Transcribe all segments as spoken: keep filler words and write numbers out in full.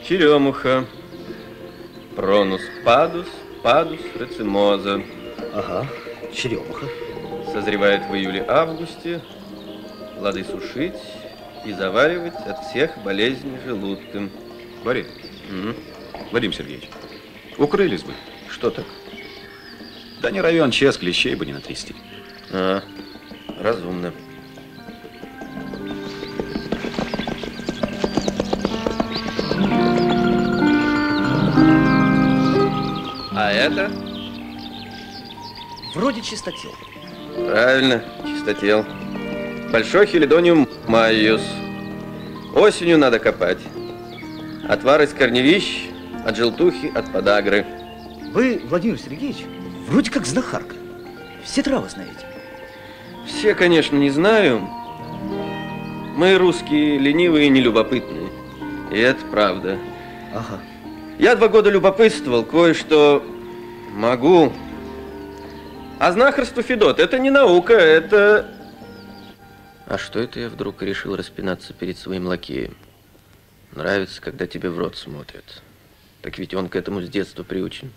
Черемуха. Пронус падус, падус рацимоза. Ага, черемуха. Созревает в июле-августе. Плоды сушить и заваривать от всех болезней желудка. Борис, Угу. Вадим Сергеевич, укрылись бы. Что так? Да не равен час, клещей бы не натрясти. А, разумно. А это? Вроде чистотел. Правильно, чистотел. Большой хелидониум майос. Осенью надо копать. Отвар из корневищ, от желтухи, от подагры. Вы, Владимир Сергеевич, вроде как знахарка. Все травы знаете. Все, конечно, не знаю. Мы, русские, ленивые и нелюбопытные. И это правда. Ага. Я два года любопытствовал, кое-что могу. А знахарство, Федот, это не наука, это... А что это я вдруг решил распинаться перед своим лакеем? Нравится, когда тебе в рот смотрят. Так ведь он к этому с детства приучен.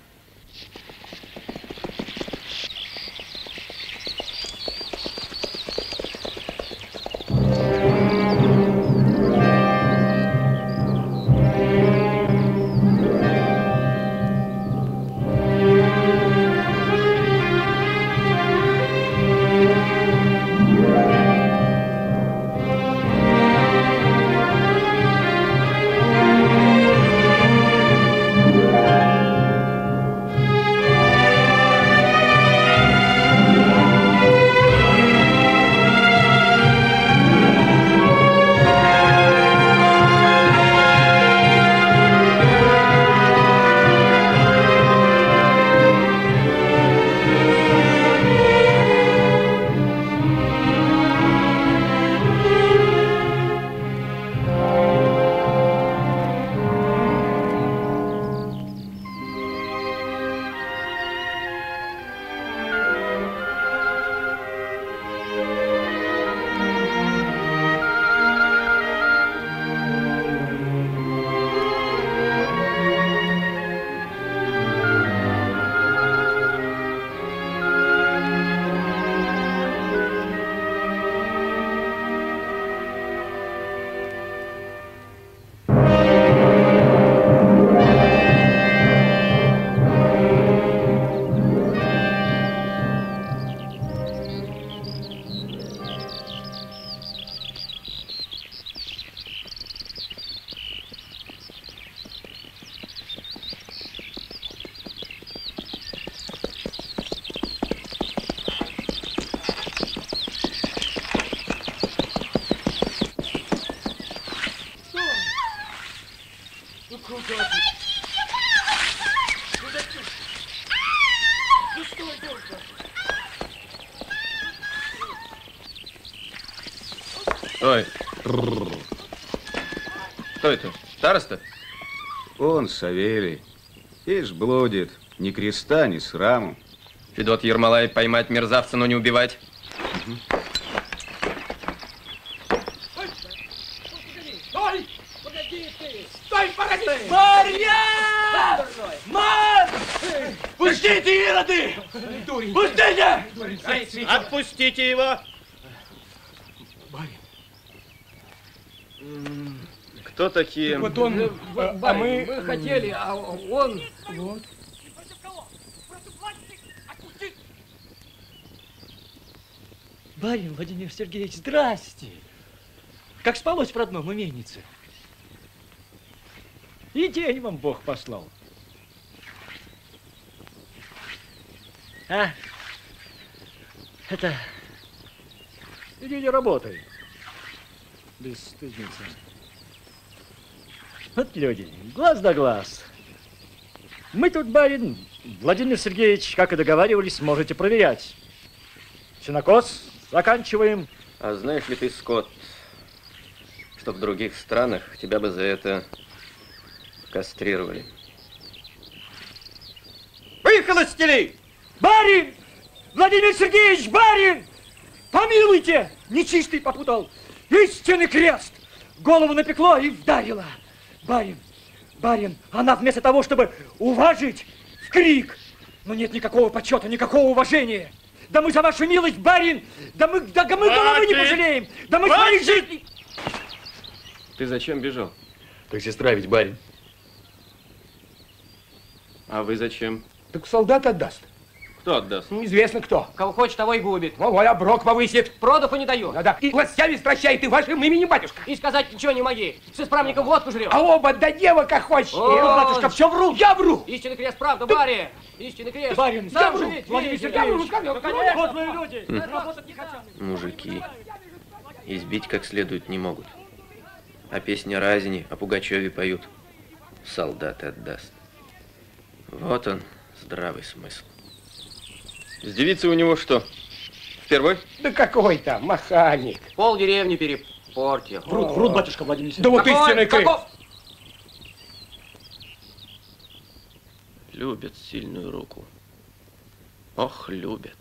Ой. Кто это? Староста? Он, Савелий. Ишь, блудит. Ни креста, ни сраму. Федот Ермолаев, поймать мерзавца, но не убивать. Угу. Стой! Погоди ты! Стой, погоди! Марья! Мар! Пустите, ироды! Пустите! Отпустите его! Кто такие? Вот он, а, а мы... Мы хотели, а он... Вот. Барин Владимир Сергеевич, здрасте. Как спалось в родном именице? И день вам Бог послал. А? Это... Иди не работай. Бесстыдница. Вот люди, глаз да глаз. Мы тут, барин, Владимир Сергеевич, как и договаривались, можете проверять. Сенокос заканчиваем. А знаешь ли ты, Скотт, что в других странах тебя бы за это кастрировали? Выхолостили! Барин! Владимир Сергеевич, барин! Помилуйте! Нечистый попутал. Истинный крест! Голову напекло и вдарило. Барин, Барин, она вместо того, чтобы уважить, в крик. Но нет никакого почета, никакого уважения. Да мы за вашу милость, барин, да мы, да мы головы не пожалеем. Да мы своих жизней... Ты зачем бежал? Так сестра ведь, барин. А вы зачем? Так солдат отдаст. Кто отдаст? Неизвестно кто. Кого хочет, того и губит. Ой, оброк повысит. Продуху не даю. Да-да. И властями стращает, и вашим именем, батюшка. И сказать ничего не моги. С исправником водку жрет. А оба до дева как хочешь. О, Э, батюшка, все вру. Я вру. Истинный крест, правда, барин. Истинный крест. Барин, сам я же вру. ведь Владимир видите. Сергеевич, Ну, конечно. вот вы люди, работать не хотят. Мужики избить как следует не могут. А песни о Разине, о Пугачеве поют. Солдат отдаст. Вот он, здравый смысл. С девицей у него что? Впервой? Да какой там маханик. Пол деревни перепортил. Врут, врут, батюшка Владимир Да Сергеевич. вот истинный крик. Каков? Любят сильную руку. Ох, любят.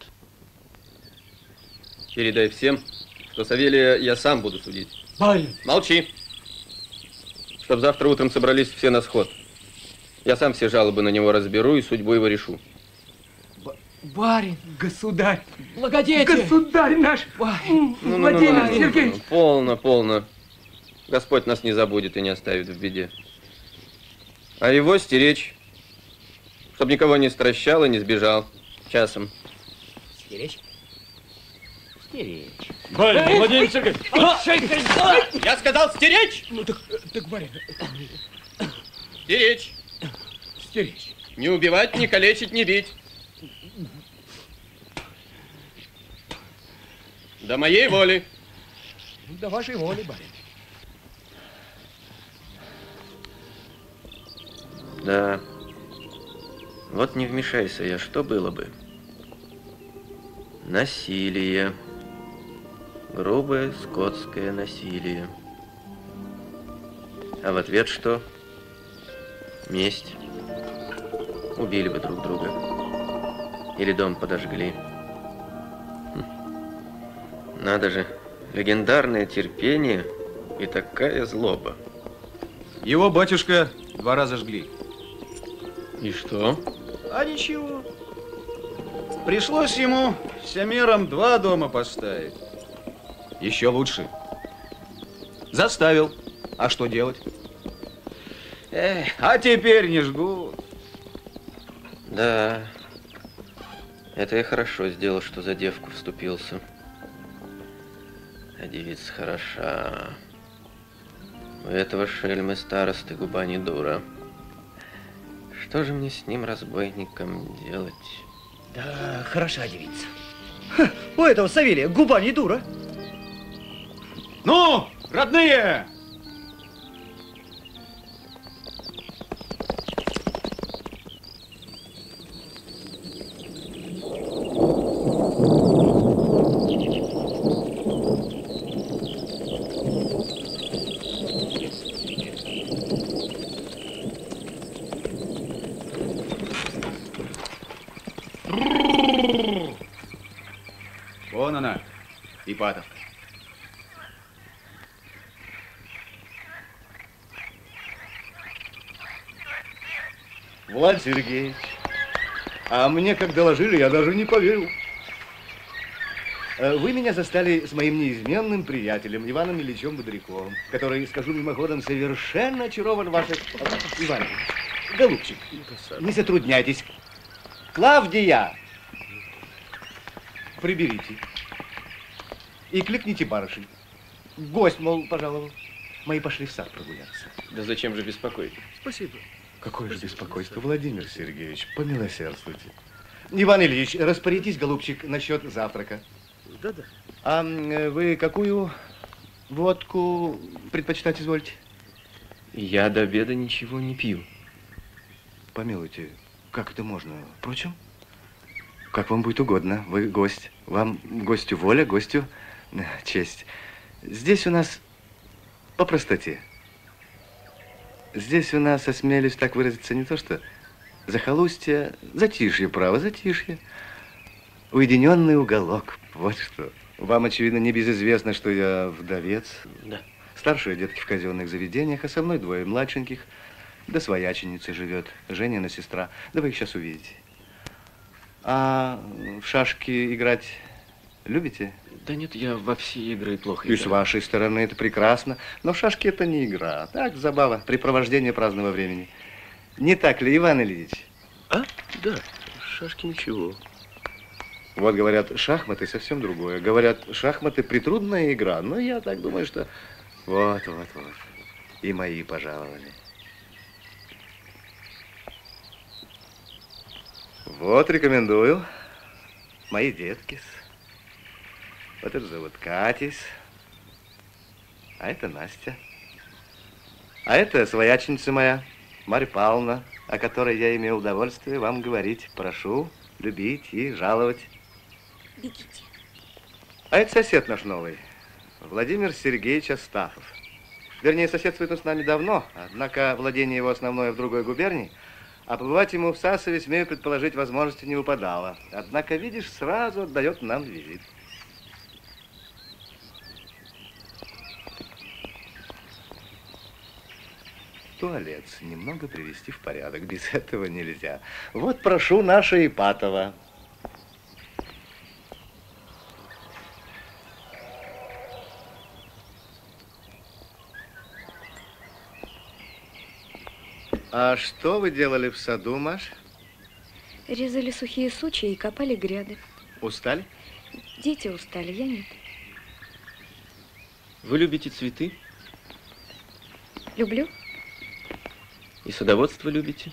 Передай всем, что Савелия я сам буду судить. Барин. Молчи. Чтоб завтра утром собрались все на сход. Я сам все жалобы на него разберу и судьбу его решу. Барин, государь. Благодетель. Государь наш. Ну, ну, ну, Владимир ну, ну, ну, Сергеевич. ну, Полно, полно. Господь нас не забудет и не оставит в беде. А его стеречь, чтобы никого не стращал и не сбежал часом. Стеречь? Стеречь. Барин, Владимир Сергеевич. Я сказал стеречь! Ну так, так, барин, Стеречь. стеречь. Не убивать, не калечить, не бить. До моей воли. До вашей воли, барин. Да. Вот не вмешайся я, что было бы? Насилие. Грубое скотское насилие. А в ответ что? Месть. Убили бы друг друга. Или дом подожгли. Хм. Надо же, легендарное терпение и такая злоба. Его, батюшка, два раза жгли. И что? А ничего. Пришлось ему всемиром два дома поставить. Еще лучше. Заставил. А что делать? Эх, а теперь не жгут. Да, это я хорошо сделал, что за девку вступился. А девица хороша. У этого шельмы старосты губа не дура. Что же мне с ним, разбойником, делать? Да, хороша девица. Ха, у этого Савелия губа не дура. Ну, родные! Вон она, Ипатовка. Влад Сергеевич, а мне, как доложили, я даже не поверил. Вы меня застали с моим неизменным приятелем Иваном Ильичем Бодряковым, который, скажу мимоходом, совершенно очарован вашей... Иван Ильич, голубчик, не затрудняйтесь. Клавдия, приберите. И кликните барышень. Гость, мол, пожаловал. Мои пошли в сад прогуляться. Да зачем же беспокоить? Спасибо. Какое же беспокойство, Владимир Сергеевич, помилосердствуйте. Иван Ильич, распорядитесь, голубчик, насчет завтрака. Да-да. А вы какую водку предпочитать извольте? Я до обеда ничего не пью. Помилуйте, как это можно? Впрочем, как вам будет угодно. Вы гость. Вам гостю воля, гостю честь. Здесь у нас по простоте. Здесь у нас, осмелюсь так выразиться, не то что захолустье, затишье, право, затишье. Уединенный уголок, вот что. Вам, очевидно, небезызвестно, что я вдовец. Да. Старшие детки в казенных заведениях, а со мной двое младшеньких. Да свояченица живет, Женина сестра. Да вы их сейчас увидите. А в шашки играть любите? Да нет, я во все игры плохо И играю. с вашей стороны это прекрасно. Но шашки это не игра. Так, забава, препровождение праздного времени. Не так ли, Иван Ильич? А? Да, шашки ничего. Вот говорят, шахматы совсем другое. Говорят, шахматы притрудная игра. Но я так думаю, что... Вот, вот, вот. И мои пожаловали. Вот, рекомендую. Мои детки. Вот это зовут Катис. А это Настя. А это свояченица моя, Марья Павловна, о которой я имел удовольствие вам говорить. Прошу любить и жаловать. Бегите. А это сосед наш новый, Владимир Сергеевич Астафов. Вернее, соседствует он с нами давно, однако владение его основное в другой губернии, а побывать ему в Сасове, смею предположить, возможности не выпадало. Однако, видишь, сразу отдает нам визит. Туалет немного привести в порядок, без этого нельзя. Вот прошу наша Ипатова. А что вы делали в саду, Маш? Резали сухие сучья и копали гряды. Устали? Дети устали, я нет. Вы любите цветы? Люблю. И садоводство любите?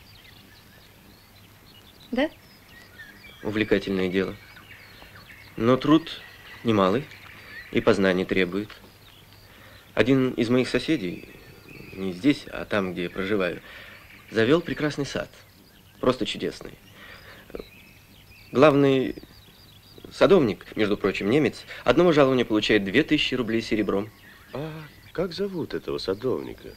Да? Увлекательное дело. Но труд немалый и познаний требует. Один из моих соседей, не здесь, а там, где я проживаю, завел прекрасный сад. Просто чудесный. Главный садовник, между прочим, немец, одного жалования получает две тысячи рублей серебром. А как зовут этого садовника?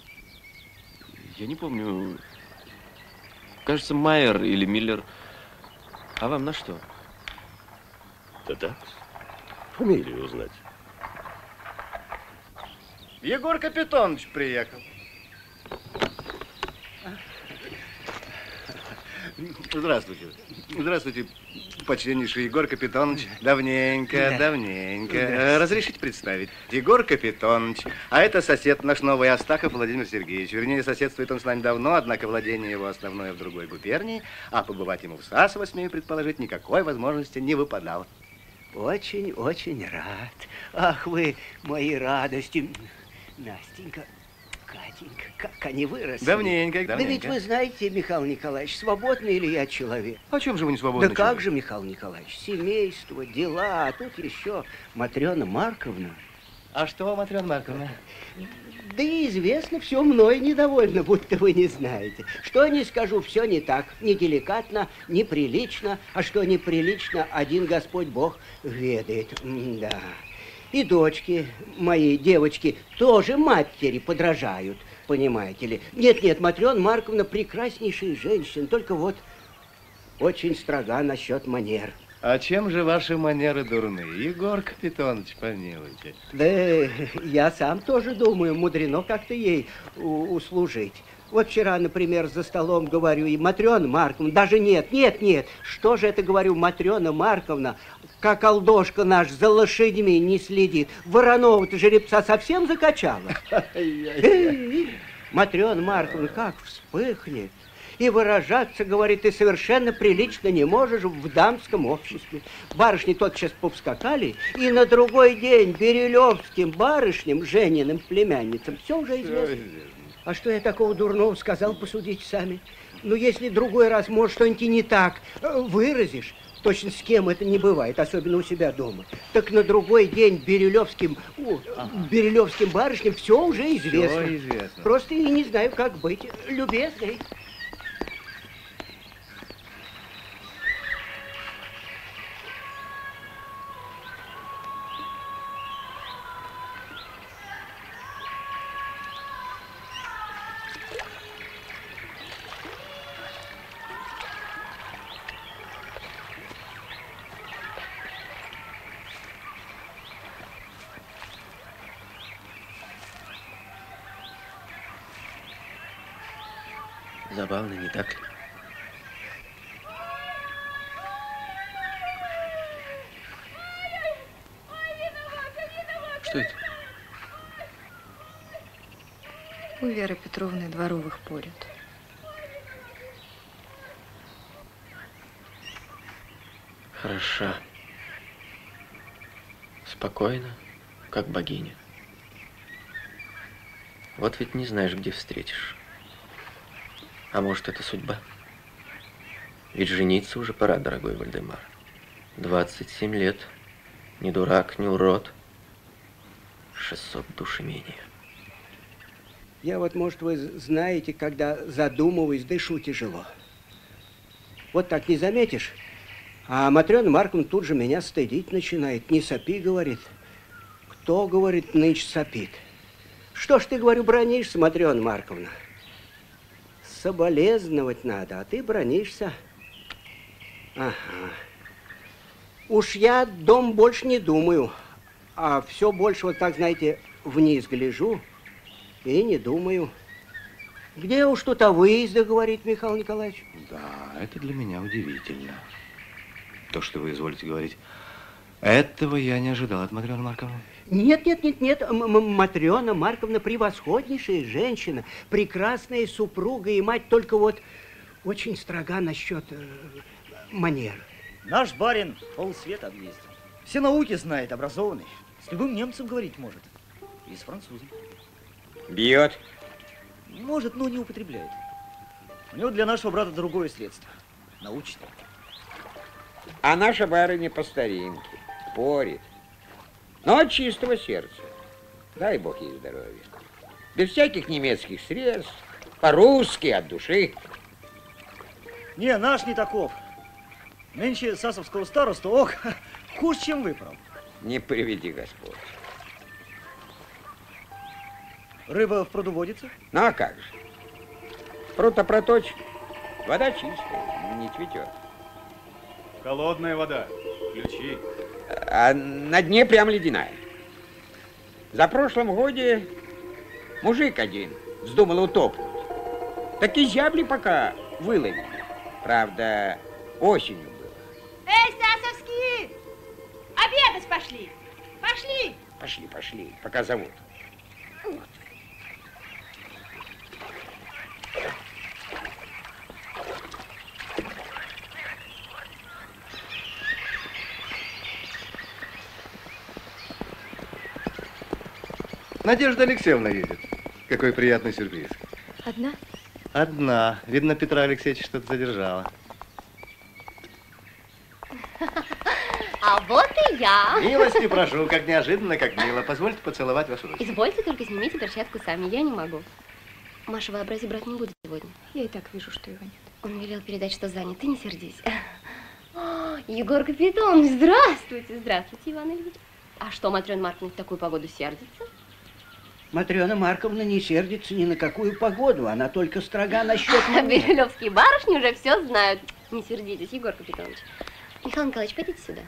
Я не помню. Кажется, Майер или Миллер. А вам на что? Да так, фамилию узнать. Егор Капитонович приехал. Здравствуйте. Здравствуйте, почтеннейший Егор Капитонович. Давненько, да. давненько. Да. Разрешите представить? Егор Капитонович. А это сосед наш новый Астахов Владимир Сергеевич. Вернее, соседствует он с нами давно, однако владение его основное в другой губернии, а побывать ему в Сасово, смею предположить, никакой возможности не выпадало. Очень, очень рад. Ах, вы мои радости. Настенька, Катенька, как они выросли. Давненько, давненько. Да ведь вы знаете, Михаил Николаевич, свободный ли я человек? А чем же вы не свободный Да человек? как же, Михаил Николаевич, семейство, дела, а тут еще Матрена Марковна. А что, Матрена Марковна? Да и известно, все мной недовольно, будто вы не знаете. Что не скажу, все не так, не деликатно, неприлично, а что неприлично, один Господь Бог ведает. Да. И дочки мои, девочки, тоже матери подражают, понимаете ли. Нет-нет, Матрена Марковна прекраснейшая женщина, только вот очень строга насчет манер. А чем же ваши манеры дурны, Егор Капитонович, помилуйте? Да я сам тоже думаю, мудрено как-то ей услужить. Вот вчера, например, за столом говорю, и Матрена Марковна, даже нет, нет, нет, что же это, говорю, Матрена Марковна, как алдошка наш за лошадьми не следит. Воронова-то жеребца совсем закачала. Матрена Марковна как вспыхнет. И выражаться, говорит, ты совершенно прилично не можешь в дамском обществе. Барышни тотчас повскакали, и на другой день Бирюлевским барышням, Жениным племянницам, все уже известно. А что я такого дурного сказал, посудите сами. Ну, если другой раз, может, что-нибудь не так выразишь, точно с кем это не бывает, особенно у себя дома, так на другой день Бирюлевским, о, ага. Бирюлевским барышням все уже известно. Все известно. Просто и не знаю, как быть. Любезный. Забавно, не так ли? Что это? У Веры Петровны Дворовых порют. Хороша. Спокойно, как богиня. Вот ведь не знаешь, где встретишь. А может, это судьба? Ведь жениться уже пора, дорогой Вальдемар. двадцать семь лет. Ни дурак, ни урод. шестьсот душ имения. Я вот, может, вы знаете, когда задумываюсь, дышу тяжело. Вот так не заметишь, а Матрена Марковна тут же меня стыдить начинает. Не сопи, говорит. Кто, говорит, нынче сопит? Что ж ты, говорю, бронишься, Матрена Марковна? Соболезновать надо, а ты бронишься. Ага. Уж я дом больше не думаю, а все больше вот так, знаете, вниз гляжу и не думаю. Где уж тут о выезде, говорит Михаил Николаевич? Да, это для меня удивительно. То, что вы изволите говорить, этого я не ожидал от Матрены Марковны. Нет, нет, нет, нет. М -м Матрена Марковна превосходнейшая женщина, прекрасная супруга и мать, только вот очень строга насчет э, манер. Наш барин полсвета объездил. Все науки знает, образованный. С любым немцем говорить может. И с французом. Бьет. Может, но не употребляет. У него для нашего брата другое средство. Научное. А наша барыня по старинке. Порит. Но от чистого сердца. Дай бог ей здоровья. Без всяких немецких средств. По-русски, от души. Не, наш не таков. Нынче сасовского старосту, ох, хуже, чем выправ. Не приведи Господь. Рыба в пруду водится? Ну, а как же? Пруд-то проточен. Вода чистая, не цветет. Холодная вода. Ключи. А на дне прям ледяная. За прошлом годе мужик один вздумал утопнуть. Так и зябли пока выловили. Правда, осенью было. Эй, Сасовские! Обедать пошли! Пошли! Пошли, пошли, пока зовут. Надежда Алексеевна едет. Какой приятный сюрприз. Одна? Одна. Видно, Петра Алексеевича что-то задержала. А вот и я. Милости прошу, как неожиданно, как мило. Позвольте поцеловать вашу руку. Извольте, только снимите перчатку сами, я не могу. Маша, вообрази, брат не будет сегодня. Я и так вижу, что его нет. Он велел передать, что занят, ты не сердись. О, Егор Капитонович, здравствуйте, здравствуйте, Иван Ильич. А что, Матрена Марковна в такую погоду сердится? Матрена Марковна не сердится ни на какую погоду, она только строга насчет манер. Бирюлевские барышни уже все знают. Не сердитесь, Егор Капитонович. Михаил Николаевич, пойдите сюда.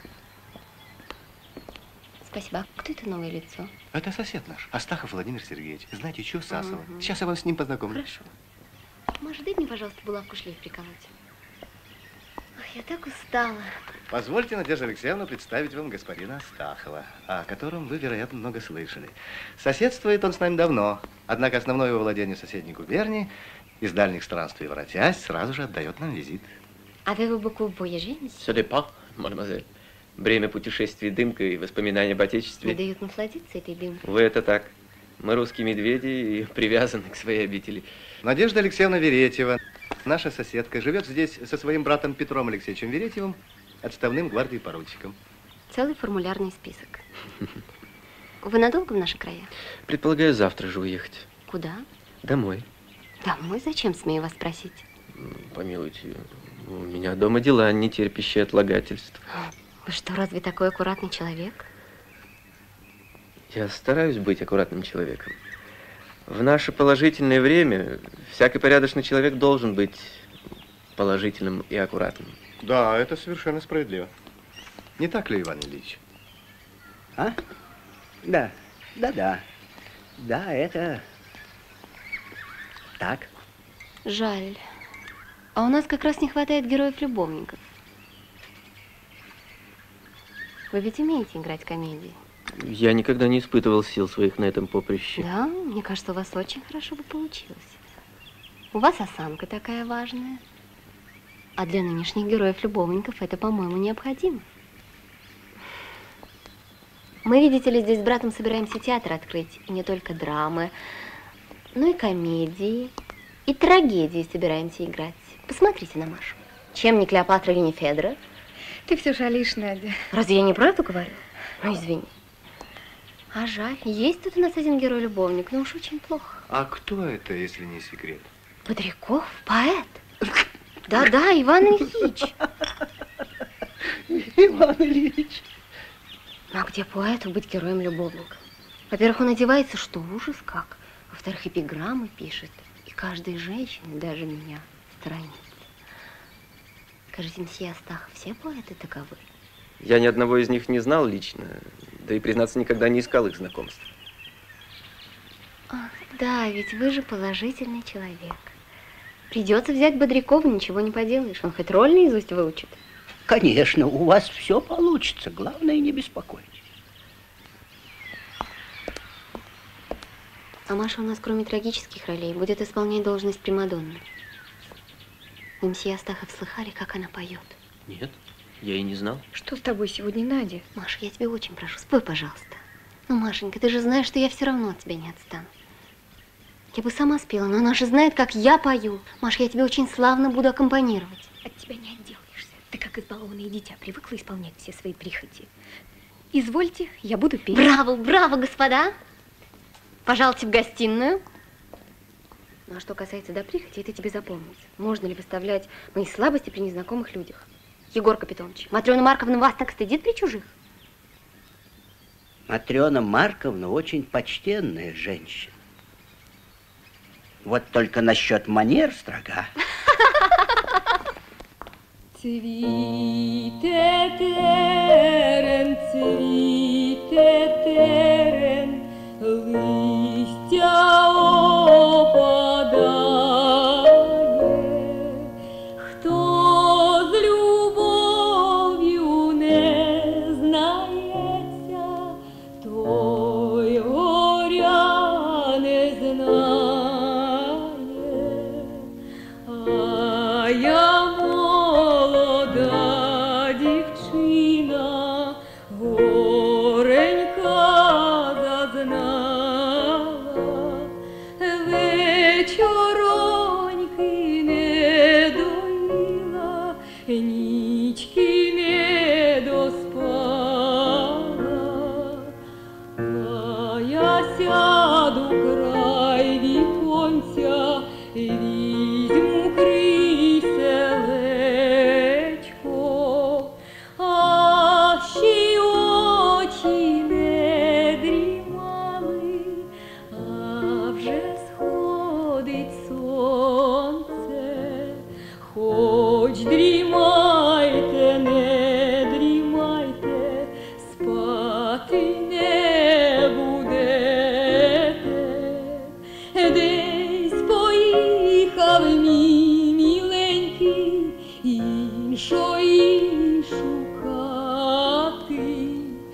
Спасибо. А кто это новое лицо? Это сосед наш, Астахов Владимир Сергеевич. Знаете, чё Сасова. Угу. Сейчас я вам с ним познакомлю. Хорошо. Маша, дай мне, пожалуйста, булавку шлейф приколоть. Ах, я так устала. Позвольте, Надежда Алексеевна, представить вам господина Астахова, о котором вы, вероятно, много слышали. Соседствует он с нами давно, однако основное его владение в соседней губернии, из дальних странствий воротясь, сразу же отдает нам визит. Avez-vous beaucoup voyagé, monsieur? Ça dépend, мадемуазель. Бремя путешествий, дымка и воспоминания об Отечестве. Не дают насладиться этой дымкой. Вы это так. Мы русские медведи и привязаны к своей обители. Надежда Алексеевна Веретьева, наша соседка, живет здесь со своим братом Петром Алексеевичем Веретьевым, отставным гвардии поручиком. Целый формулярный список. Вы надолго в наши края? Предполагаю, завтра же уехать. Куда? Домой. Домой? Зачем, смею вас спросить? Помилуйте, у меня дома дела, не терпящие отлагательств. Вы что, разве такой аккуратный человек? Я стараюсь быть аккуратным человеком. В наше положительное время всякий порядочный человек должен быть положительным и аккуратным. Да, это совершенно справедливо. Не так ли, Иван Ильич? А? Да, да-да. Да, это так. Жаль. А у нас как раз не хватает героев-любовников. Вы ведь умеете играть комедии? Я никогда не испытывал сил своих на этом поприще. Да, мне кажется, у вас очень хорошо бы получилось. У вас осанка такая важная. А для нынешних героев-любовников это, по-моему, необходимо. Мы, видите ли, здесь с братом собираемся театр открыть. И не только драмы, но и комедии, и трагедии собираемся играть. Посмотрите на Машу. Чем не Клеопатра или не Федра? Ты все шалишь, Надя. Разве я неправду говорю? Ну, извини. А жаль, есть тут у нас один герой-любовник, но уж очень плохо. А кто это, если не секрет? Бодряков, поэт. Да-да, Иван Ильич. Иван Ильич. А где поэту быть героем-любовником? Во-первых, он одевается, что ужас как. Во-вторых, эпиграммы пишет. И каждой женщине, даже меня, сторонится. Скажите, мсье Астахов, все поэты таковы? Я ни одного из них не знал лично, да и, признаться, никогда не искал их знакомств. Ах, да, ведь вы же положительный человек. Придется взять Бодрякова, ничего не поделаешь. Он хоть роль наизусть выучит. Конечно, у вас все получится. Главное, не беспокойтесь. А Маша у нас, кроме трагических ролей, будет исполнять должность примадонны. Вы, мсье Астахов, слыхали, как она поет? Нет, я и не знал. Что с тобой сегодня, Надя? Маша, я тебя очень прошу, спой, пожалуйста. Ну, Машенька, ты же знаешь, что я все равно от тебя не отстану. Я бы сама спела, но она же знает, как я пою. Маш, я тебе очень славно буду аккомпанировать. От тебя не отделаешься. Ты как избалованное дитя, привыкла исполнять все свои прихоти. Извольте, я буду петь. Браво, браво, господа! Пожалуйте в гостиную. Ну, а что касается до прихоти, это тебе запомнить. Можно ли выставлять мои слабости при незнакомых людях? Егор Капитонович, Матрена Марковна вас так стыдит при чужих? Матрена Марковна очень почтенная женщина. Вот только насчет манер строга. Цвіте терен, цвіте терен, листя опадає. Хто з любов'ю не знається, той горя не знає. А я молода дівчина, горенька зазнала, вечороньки не доїла, нічки не доспала. А я сяду край віконця, візьму кріселечко, а ще й очі не дрімали, а вже сходить сонце. Хоч дрімайте, не дрімайте, спати не будете. Десь поїхав мій міленький, іншої шукати.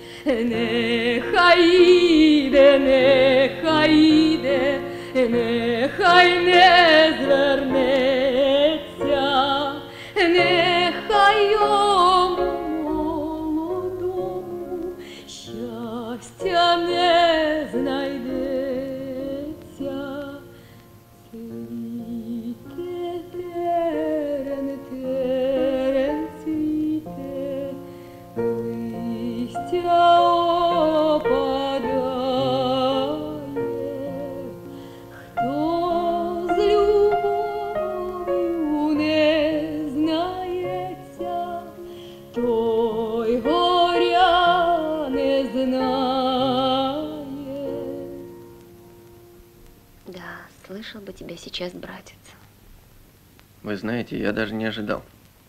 Нехай іде, нехай іде, нехай не звернеться, нехай йому молодому щастя не знайдеться. Цвіте терен, терен цвіте, листя опадає. Хто з любов'ю не знається, той горя не знає. Да, слышал бы тебя сейчас, братец. Вы знаете, я даже не ожидал.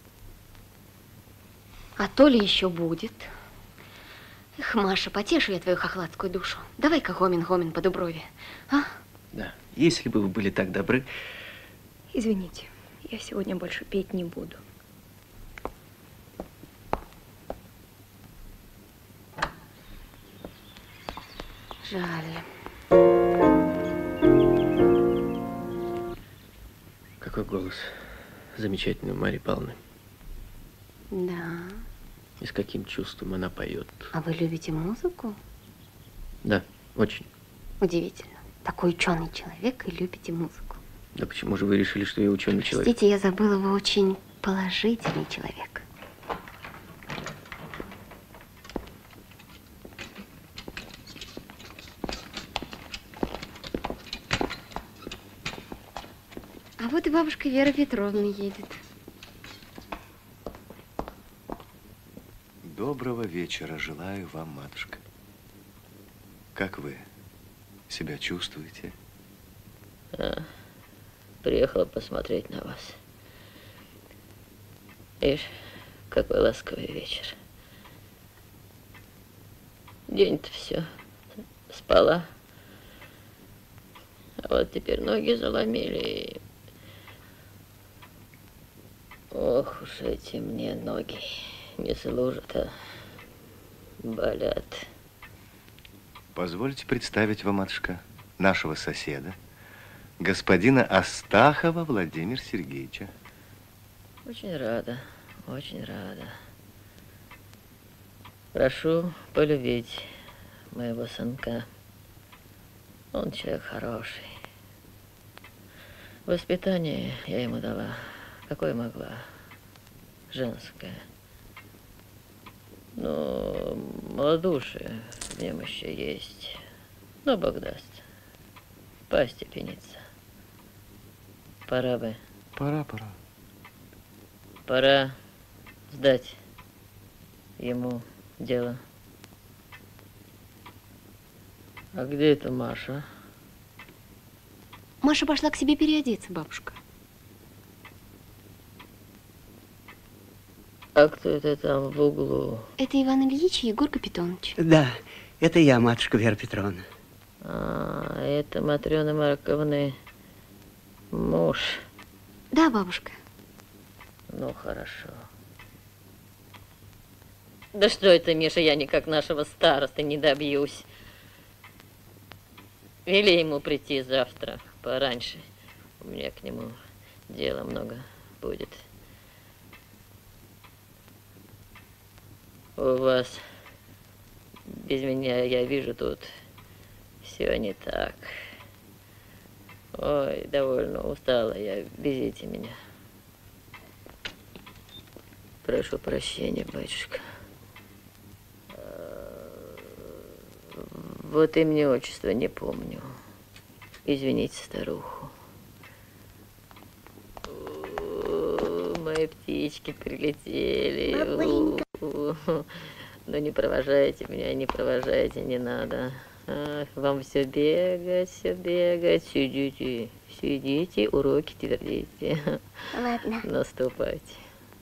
А то ли еще будет. Эх, Маша, потешу я твою хохладскую душу. Давай-ка гомин-гомин по Дуброве, а? Да, если бы вы были так добры. Извините, Я сегодня больше петь не буду. Жаль. Какой голос замечательный у Марии Павловны. Да. И с каким чувством она поет. А вы любите музыку? Да, очень. Удивительно. Такой ученый человек и любите музыку. Да почему же вы решили, что я ученый человек? Простите, я забыла, вы очень положительный человек. А вот и бабушка Вера Петровна едет. Доброго вечера желаю вам, матушка. Как вы себя чувствуете? А, приехала посмотреть на вас. Ишь, какой ласковый вечер. День-то все спала. А вот теперь ноги заломили. Ох уж эти мне ноги. Не служат, а болят. Позвольте представить вам, матушка, нашего соседа, господина Астахова Владимира Сергеевича. Очень рада, очень рада. Прошу полюбить моего сынка. Он человек хороший. Воспитание я ему дала, какое могла, женское. Но малодушие в нем еще есть. Но Бог даст. Постепенится. Пора бы. Пора, пора. Пора сдать ему дело. А где это Маша? Маша пошла к себе переодеться, бабушка. А кто это там в углу? Это Иван Ильич и Егор Капитонович. Да, это я, матушка Вера Петровна. А, это Матрёны Марковны муж. Да, бабушка. Ну, хорошо. Да что это, Миша, я никак нашего старосты не добьюсь. Вели ему прийти завтра пораньше. У меня к нему дела много будет. У вас без меня, я вижу, тут все не так. Ой, довольно устала я, везите меня. Прошу прощения, батюшка. Вот имя, отчество не помню. Извините старуху. О, мои птички прилетели. Папонька. Ну не провожайте меня, не провожайте, не надо. Ах, вам все бегать, все бегать. Сидите, сидите, уроки твердите. Ладно. Наступайте.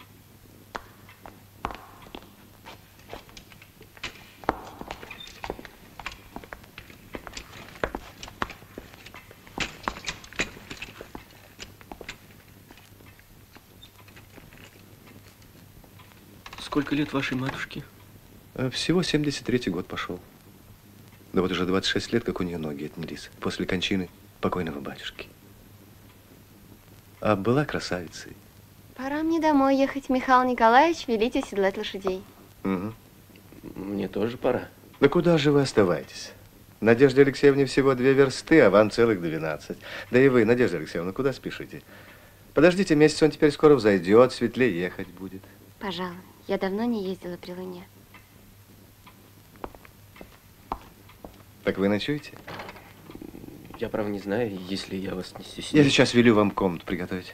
Сколько лет вашей матушке? Всего семьдесят третий год пошел. Да вот уже двадцать шесть лет, как у нее ноги отнялись, после кончины покойного батюшки. А была красавицей. Пора мне домой ехать, Михаил Николаевич, велите седлать лошадей. Угу. Мне тоже пора. Да куда же вы оставаетесь? Надежде Алексеевне всего две версты, а вам целых двенадцать. Да и вы, Надежда Алексеевна, куда спешите? Подождите месяц, он теперь скоро взойдет, светлее ехать будет. Пожалуй, я давно не ездила при луне. Так вы ночуете? Я, правда, не знаю, если я вас не стесняюсь. Я сейчас велю вам комнату приготовить.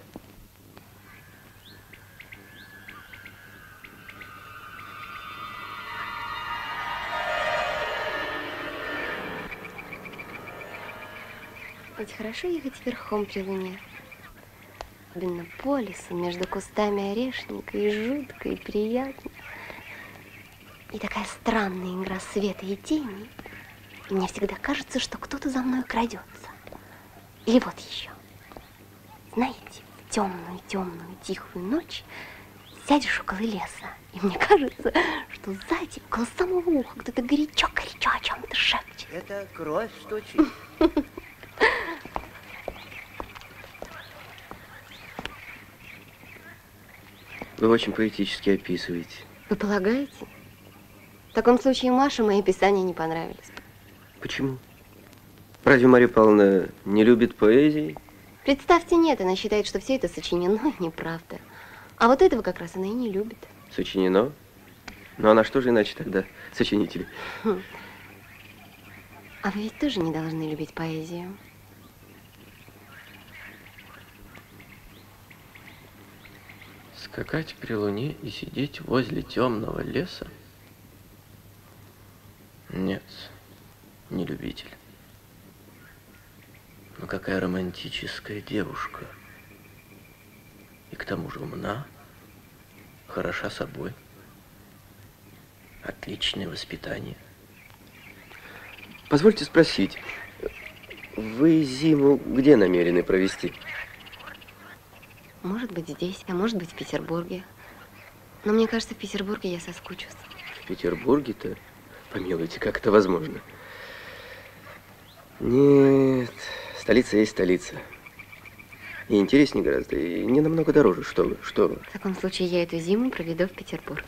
Ведь хорошо ехать верхом при луне. Особенно по лесу, между кустами орешника, и жутко, и приятно. И такая странная игра света и тени. И мне всегда кажется, что кто-то за мной крадется. Или вот еще. Знаете, в темную-темную тихую ночь сядешь около леса, и мне кажется, что сзади, около самого уха, кто-то горячо-горячо о чем-то шепчет. Это кровь стучит. Вы очень поэтически описываете. Вы полагаете? В таком случае Маше мои писания не понравились. Почему? Разве Марья Павловна не любит поэзии? Представьте, нет, она считает, что все это сочинено и неправда. А вот этого как раз она и не любит. Сочинено? Ну, она что же иначе тогда, сочинители? Хм. А вы ведь тоже не должны любить поэзию. Скакать при луне и сидеть возле темного леса? Нет, не любитель. Но какая романтическая девушка. И к тому же умна, хороша собой. Отличное воспитание. Позвольте спросить, вы зиму где намерены провести? Может быть, здесь, а может быть, в Петербурге. Но мне кажется, в Петербурге я соскучусь. В Петербурге-то? Помилуйте, как это возможно? Нет, столица есть столица. И интереснее гораздо, и не намного дороже. Что вы, что вы. В таком случае я эту зиму проведу в Петербурге.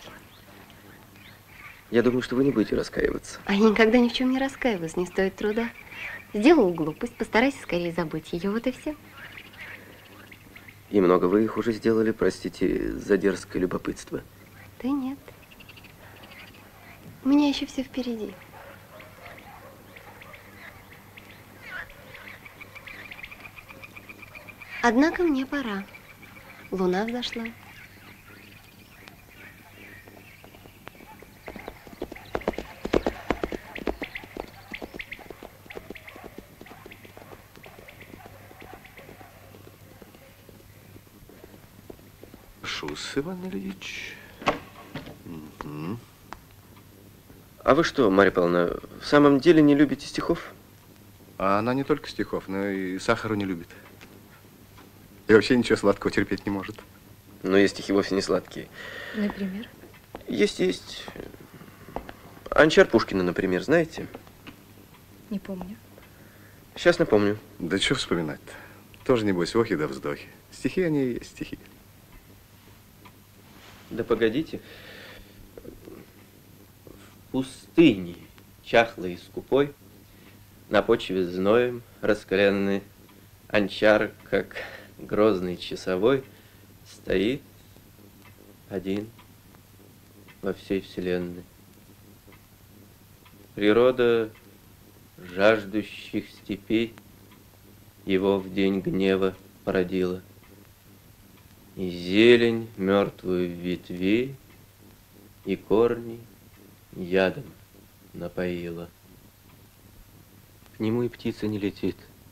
Я думаю, что вы не будете раскаиваться. А я никогда ни в чем не раскаиваюсь, не стоит труда. Сделал глупость, постарайся скорее забыть ее, вот и все. И много вы их уже сделали, простите, за дерзкое любопытство. Да нет. У меня еще все впереди. Однако мне пора. Луна взошла. Шус Иван Ильич. Угу. А вы что, Марья Павловна, в самом деле не любите стихов? А она не только стихов, но и сахару не любит. И вообще ничего сладкого терпеть не может. Но есть стихи вовсе не сладкие. Например? Есть, есть. Анчар Пушкина, например, знаете? Не помню. Сейчас напомню. Да что вспоминать-то? Тоже, небось, охи да вздохи. Стихи они и есть стихи. Да погодите. В пустыне, чахлой и скупой, на почве зноем раскаленный, Анчар, как грозный часовой, стоит один во всей вселенной. Природа жаждущих степей его в день гнева породила, и зелень мертвую ветвей и корни ядом напоила. К нему и птица не летит,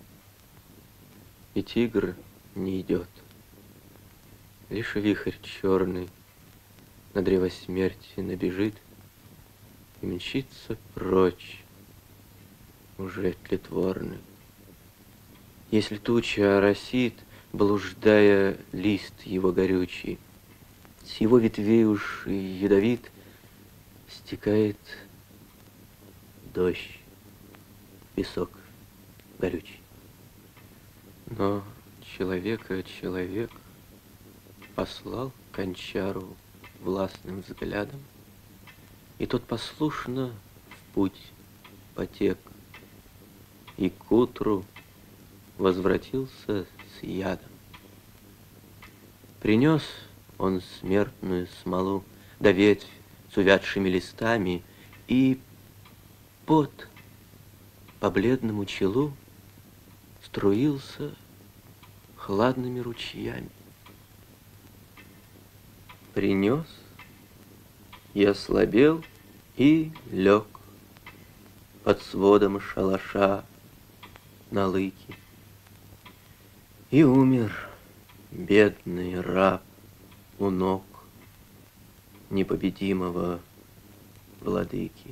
и тигр не идет. Лишь вихрь черный на древо смерти набежит и мчится прочь, уже тлетворный. Если туча оросит, блуждая лист его горючий, с его ветвей уж и ядовит стекает дождь, песок горючий. Но человека человек послал к Анчару властным взглядом, и тот послушно в путь потек, и к утру возвратился с ядом. Принес он смертную смолу, да ветвь с увядшими листами, и пот по бледному челу струился хладными ручьями. Принес и ослабел, и лег под сводом шалаша на лыке. И умер бедный раб у ног непобедимого владыки.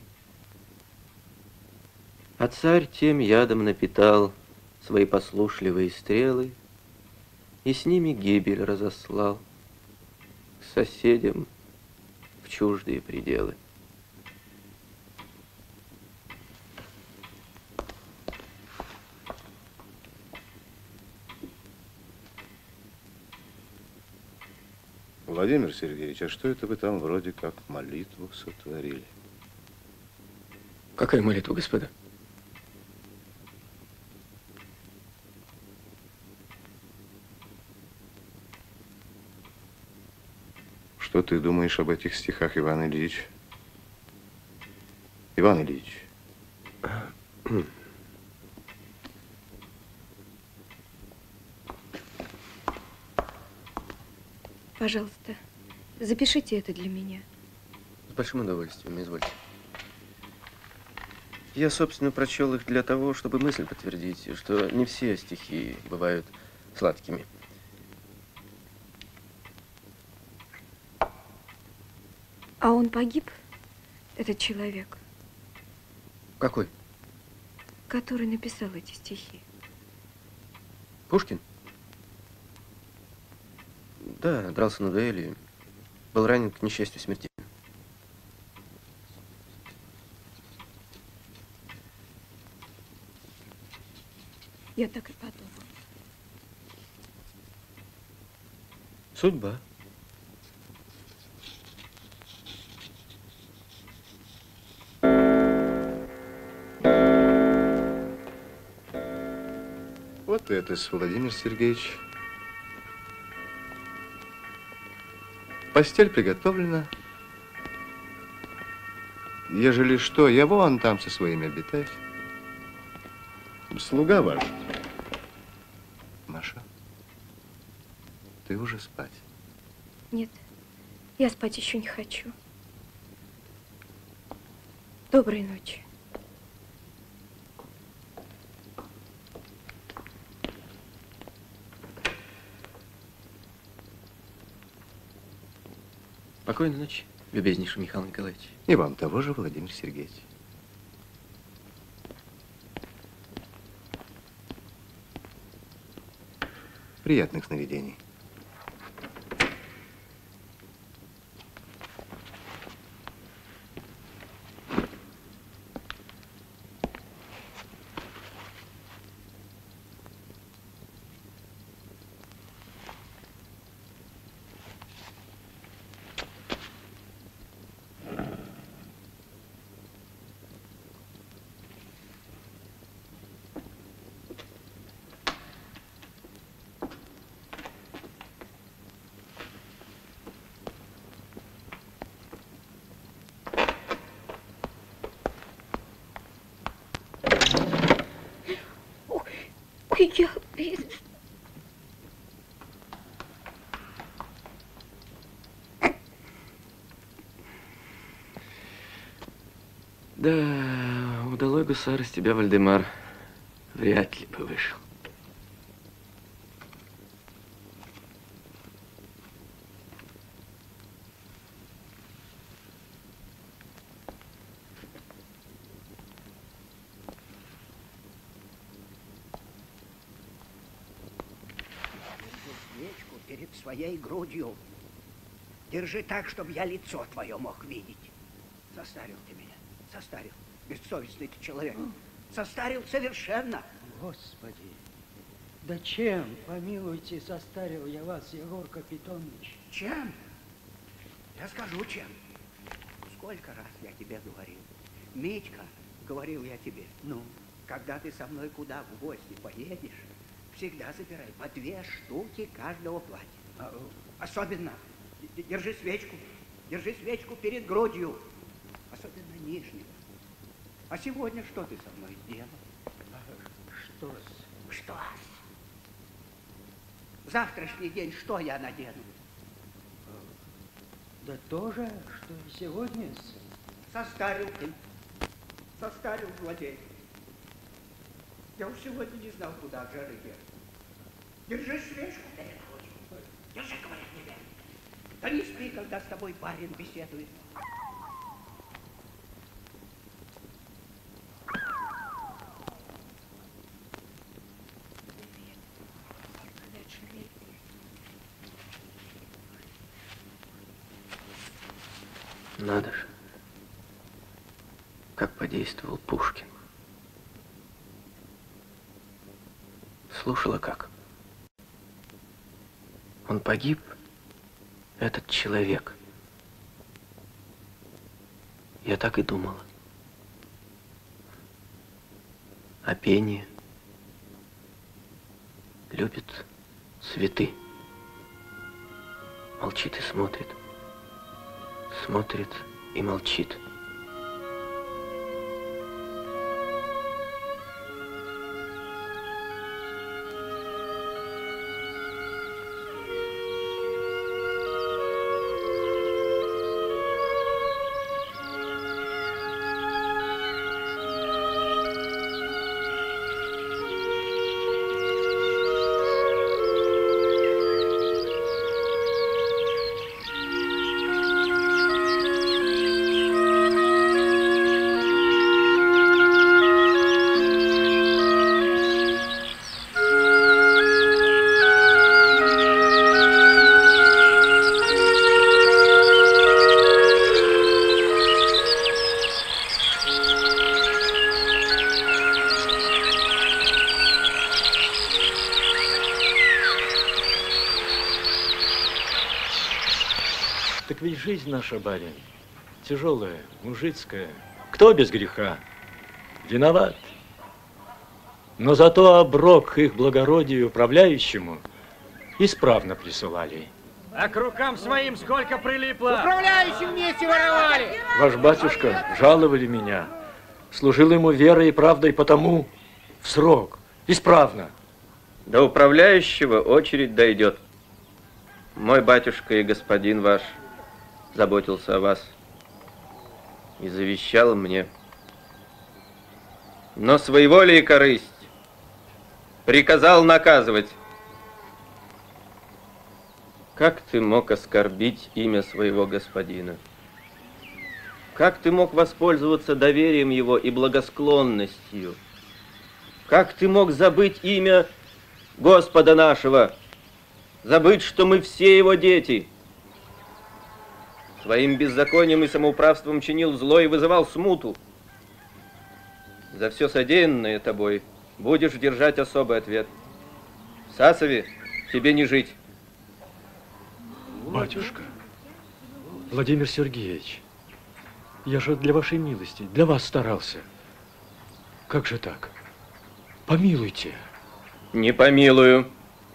А царь тем ядом напитал свои послушливые стрелы И с ними гибель разослал к соседям в чуждые пределы. Владимир Сергеевич, а что это вы там вроде как молитву сотворили? Какая молитва, господа? Что ты думаешь об этих стихах, Иван Ильич? Иван Ильич. Пожалуйста, запишите это для меня. С большим удовольствием, извольте. Я, собственно, прочел их для того, чтобы мысль подтвердить, что не все стихи бывают сладкими. А он погиб, этот человек? Какой? Который написал эти стихи. Пушкин? Да, дрался на дуэли. Был ранен, к несчастью, смертельно. Я так и подумала. Судьба. Вот это, Владимир Сергеевич. Постель приготовлена. Ежели что, я вон там со своими обитаюсь. Слуга ваш. Маша, ты уже спать? Нет, я спать еще не хочу. Доброй ночи. Спокойной ночи, любезнейший Михаил Николаевич. И вам того же, Владимир Сергеевич. Приятных сновидений. Ой, я... Да, удалой гусар из тебя, Вальдемар, вряд ли бы вышел. Свечку перед своей грудью. Держи так, чтобы я лицо твое мог видеть. Состарил ты меня, состарил. Бессовестный ты человек. Состарил совершенно. Господи, да чем, помилуйте, состарил я вас, Егор Капитонович? Чем? Я скажу, чем. Сколько раз я тебе говорил. Митька, говорил я тебе, ну, когда ты со мной куда в гости поедешь, всегда забирай по две штуки каждого платья. А, особенно, держи свечку, держи свечку перед грудью. Особенно нижнего. А сегодня что ты со мной сделал? Что-с? Что? Завтрашний день что я надену? Да то же, что и сегодня. Состарил ты. Состарил злодей. Я уж сегодня не знал, куда от жары ехать. Держи свечку перед грудью. Держи, говорит тебе. Да не спи, когда с тобой барин беседует. Надо же, как подействовал Пушкин. Слушала как? Он погиб, этот человек. Я так и думала. А пение любит цветы. Молчит и смотрит. Смотрит и молчит. Так ведь жизнь наша, барин, тяжелая, мужицкая. Кто без греха? Виноват. Но зато оброк их благородию управляющему исправно присылали. А к рукам своим сколько прилипло? Управляющим вместе воровали. Ваш батюшка жаловали меня. Служил ему верой и правдой потому в срок, исправно. До управляющего очередь дойдет. Мой батюшка и господин ваш заботился о вас и завещал мне. Но своеволие и корысть приказал наказывать. Как ты мог оскорбить имя своего господина? Как ты мог воспользоваться доверием его и благосклонностью? Как ты мог забыть имя Господа нашего? Забыть, что мы все его дети? Своим беззаконием и самоуправством чинил зло и вызывал смуту. За все содеянное тобой будешь держать особый ответ. В Сасове тебе не жить. Батюшка, Владимир Сергеевич, я же для вашей милости, для вас старался. Как же так? Помилуйте. Не помилую.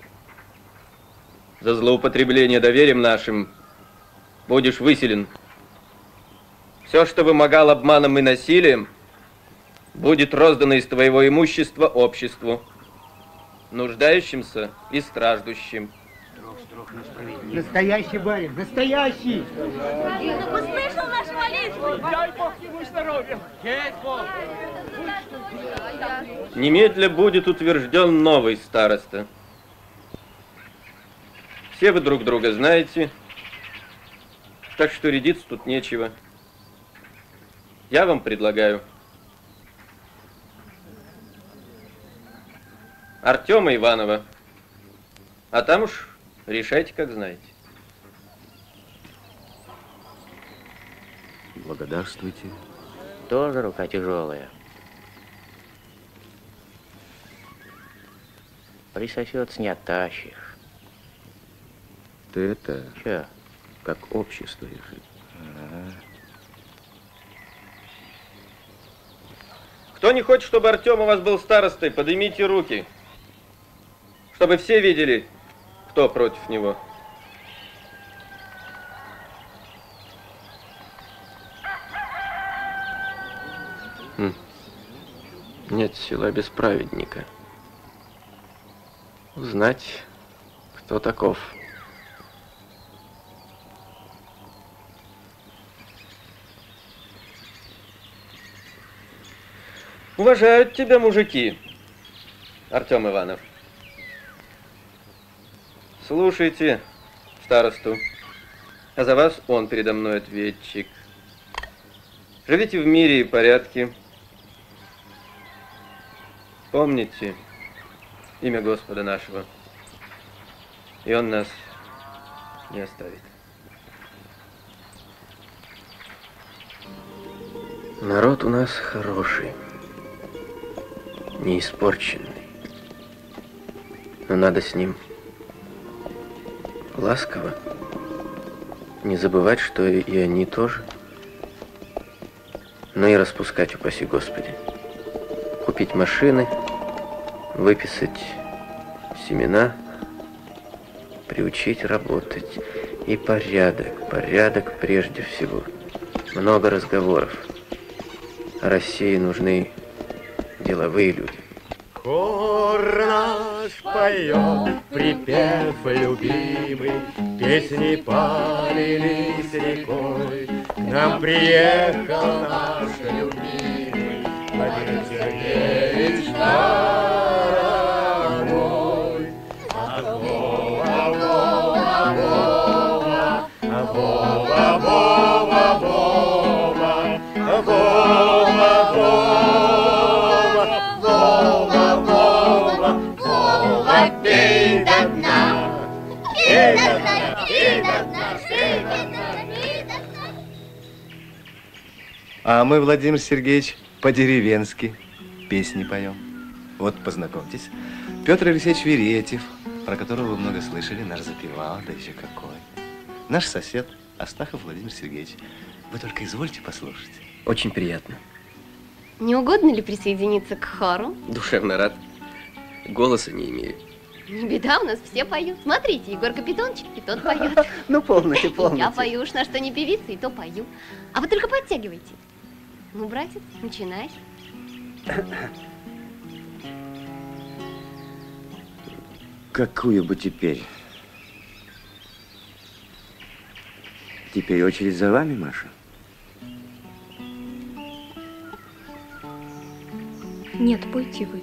За злоупотребление доверием нашим будешь выселен. Все, что вымогал обманом и насилием, будет роздано из твоего имущества обществу, нуждающимся и страждущим. Настоящий барин, настоящий. Ну, услышал нашу молитву. Дай Бог ему здоровья. Есть Бог. Немедля будет утвержден новый староста. Все вы друг друга знаете, так что рядиться тут нечего. Я вам предлагаю Артема Иванова, а там уж решайте, как знаете. Благодарствуйте. Тоже рука тяжелая. Присосется, не оттащишь. Ты это... Че? Как общество решит. Ага. Кто не хочет, чтобы Артем у вас был старостой, поднимите руки, чтобы все видели, кто против него. Хм. Нет сила без праведника. Узнать, кто таков. Уважают тебя мужики, Артем Иванов. Слушайте старосту, а за вас он передо мной ответчик. Живите в мире и порядке. Помните имя Господа нашего, и Он нас не оставит. Народ у нас хороший, не испорченный. Но надо с ним ласково, не забывать, что и они тоже. Но и распускать, упаси Господи. Купить машины, выписать семена, приучить работать. И порядок, порядок прежде всего. Много разговоров. А России нужны деловые люди. Хор наш поет, припев любимый, песни полились рекой. К нам приехал наш любимый Владимир Сергеевич дорогой. А Вова, Вова, Вова, а Вова, Вова, Вова, а Вова, Вова, пей до дна, пей до дна, пей до дна, пей до дна, пей до дна. А мы, Владимир Сергеевич, по-деревенски песни поем. Вот, познакомьтесь, Петр Алексеевич Веретьев, про которого вы много слышали, наш запевал, да еще какой. Наш сосед Астахов Владимир Сергеевич. Вы только извольте послушать. Очень приятно. Не угодно ли присоединиться к хору? Душевно рад. Голоса не имею. Не беда, у нас все поют. Смотрите, Егор Капитончик, и тот поет. Ну, полностью, И я полностью. пою, уж на что не певица, и то пою. А вы только подтягивайте. Ну, братец, начинай. Какую бы теперь? Теперь очередь за вами, Маша? Нет, пойте вы.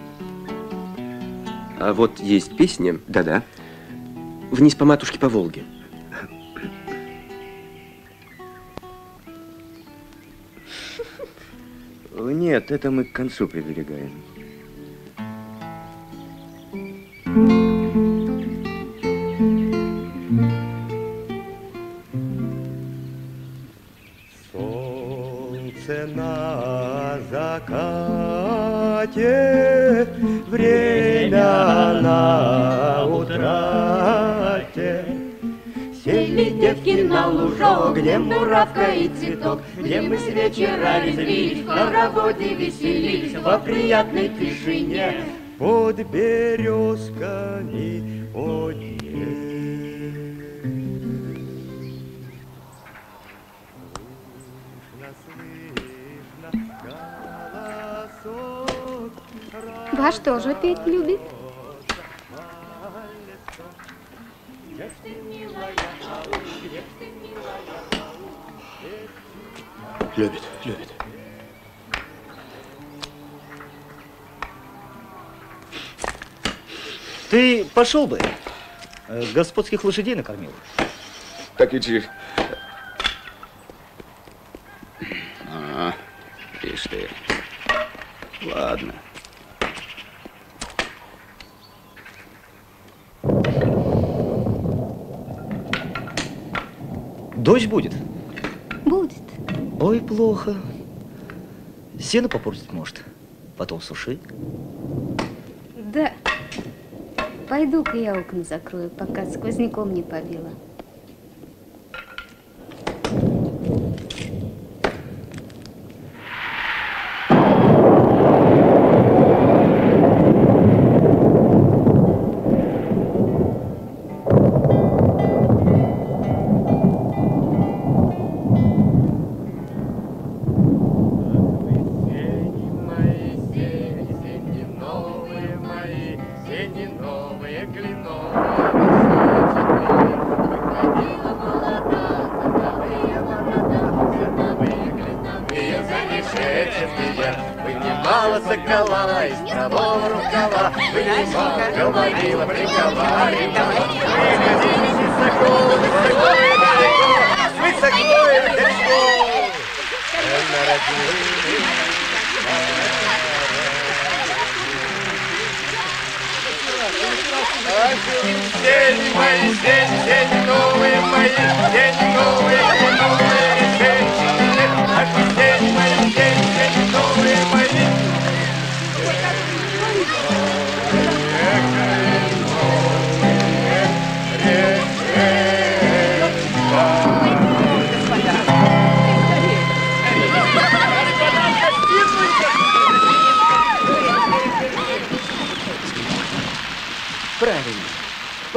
А вот есть песня. Да-да. «Вниз по матушке по Волге». Нет, это мы к концу приберегаем. Солнце на закате, время на утрате. Сели девки на лужок, где муравка и цветок, где мы с вечера резвились, в хороводе веселились, во приятной тишине под березками одни. Ваш тоже петь любит? Любит, любит. Ты пошел бы, господских лошадей накормил. Так ведь... А, ишь ты. Ладно. Дождь будет? Будет. Ой, плохо. Сено попортить может, потом суши. Да. Пойду-ка я окна закрою, пока сквозняком не побило. Вынимала сокола из правого рукава, вынимала, говорила, приговаривала. Выходили высоко, высоко и далеко, высоко и далеко. Сени мои, сени, сени новые мои, сени новые, новые женщины, ах, сени мои.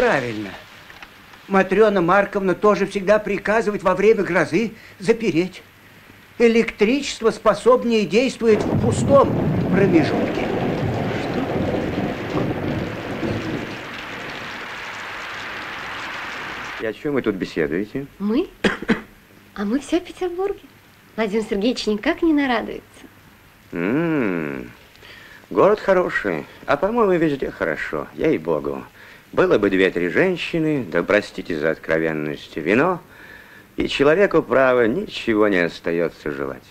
правильно. Матрена Марковна тоже всегда приказывает во время грозы запереть. Электричество способнее действует в пустом промежутке. И о чем вы тут беседуете? Мы? А мы все в Петербурге. Владимир Сергеевич никак не нарадуется. М-м-м. Город хороший, а по-моему везде хорошо, ей-богу. Было бы две-три женщины, да простите за откровенность, вино, и человеку, право, ничего не остается желать.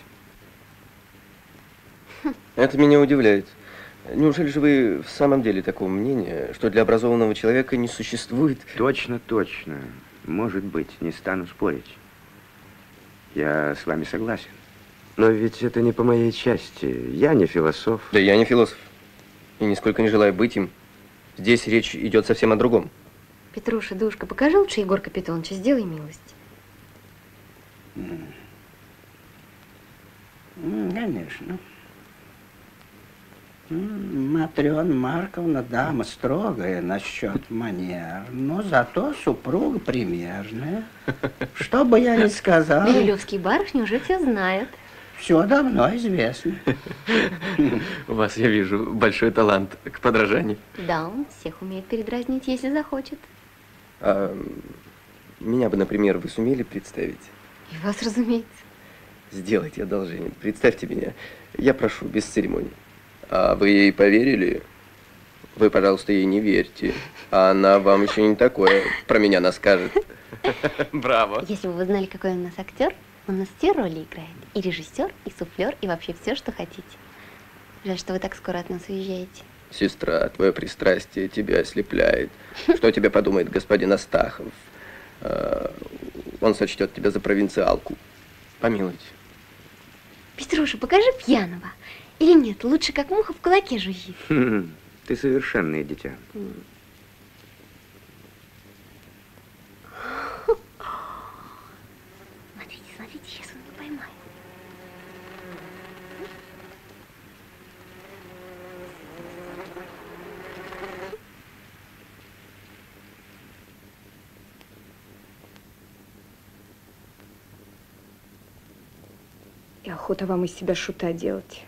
Это меня удивляет. Неужели же вы в самом деле такого мнения, что для образованного человека не существует... Точно, точно. Может быть, не стану спорить. Я с вами согласен. Но ведь это не по моей части. Я не философ. Да я не философ. И нисколько не желаю быть им. Здесь речь идет совсем о другом. Петруша, душка, покажи лучше Егор Капитоновича, сделай милость. Конечно. Матрена Марковна дама строгая насчет манер, но зато супруга примерная. Что бы я ни сказал... Бирюлевские барышни уже все знают. Все давно известно. У вас, я вижу, большой талант к подражанию. Да, он всех умеет передразнить, если захочет. А меня бы, например, вы сумели представить? И вас, разумеется. Сделайте одолжение. Представьте меня. Я прошу, без церемоний. А вы ей поверили? Вы, пожалуйста, ей не верьте. А она вам еще не такое про меня наскажет. Браво. Если бы вы знали, какой у нас актер, он у нас все роли играет. И режиссер, и суфлер, и вообще все, что хотите. Жаль, что вы так скоро от нас уезжаете. Сестра, твое пристрастие тебя ослепляет. Что тебе подумает господин Астахов? Он сочтет тебя за провинциалку. Помилуйте. Петруша, покажи пьяного. Или нет, лучше как муха в кулаке жужжит. Ты совершенное дитя. Смотрите, смотрите, сейчас он не поймает. И охота вам из себя шута делать.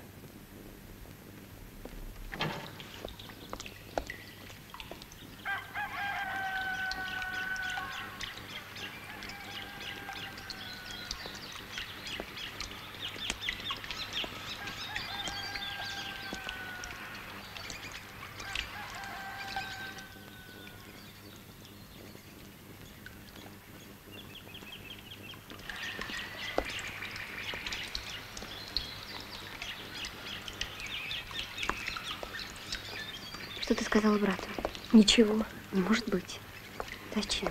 Что ты сказала брату? Ничего. Не может быть. Зачем?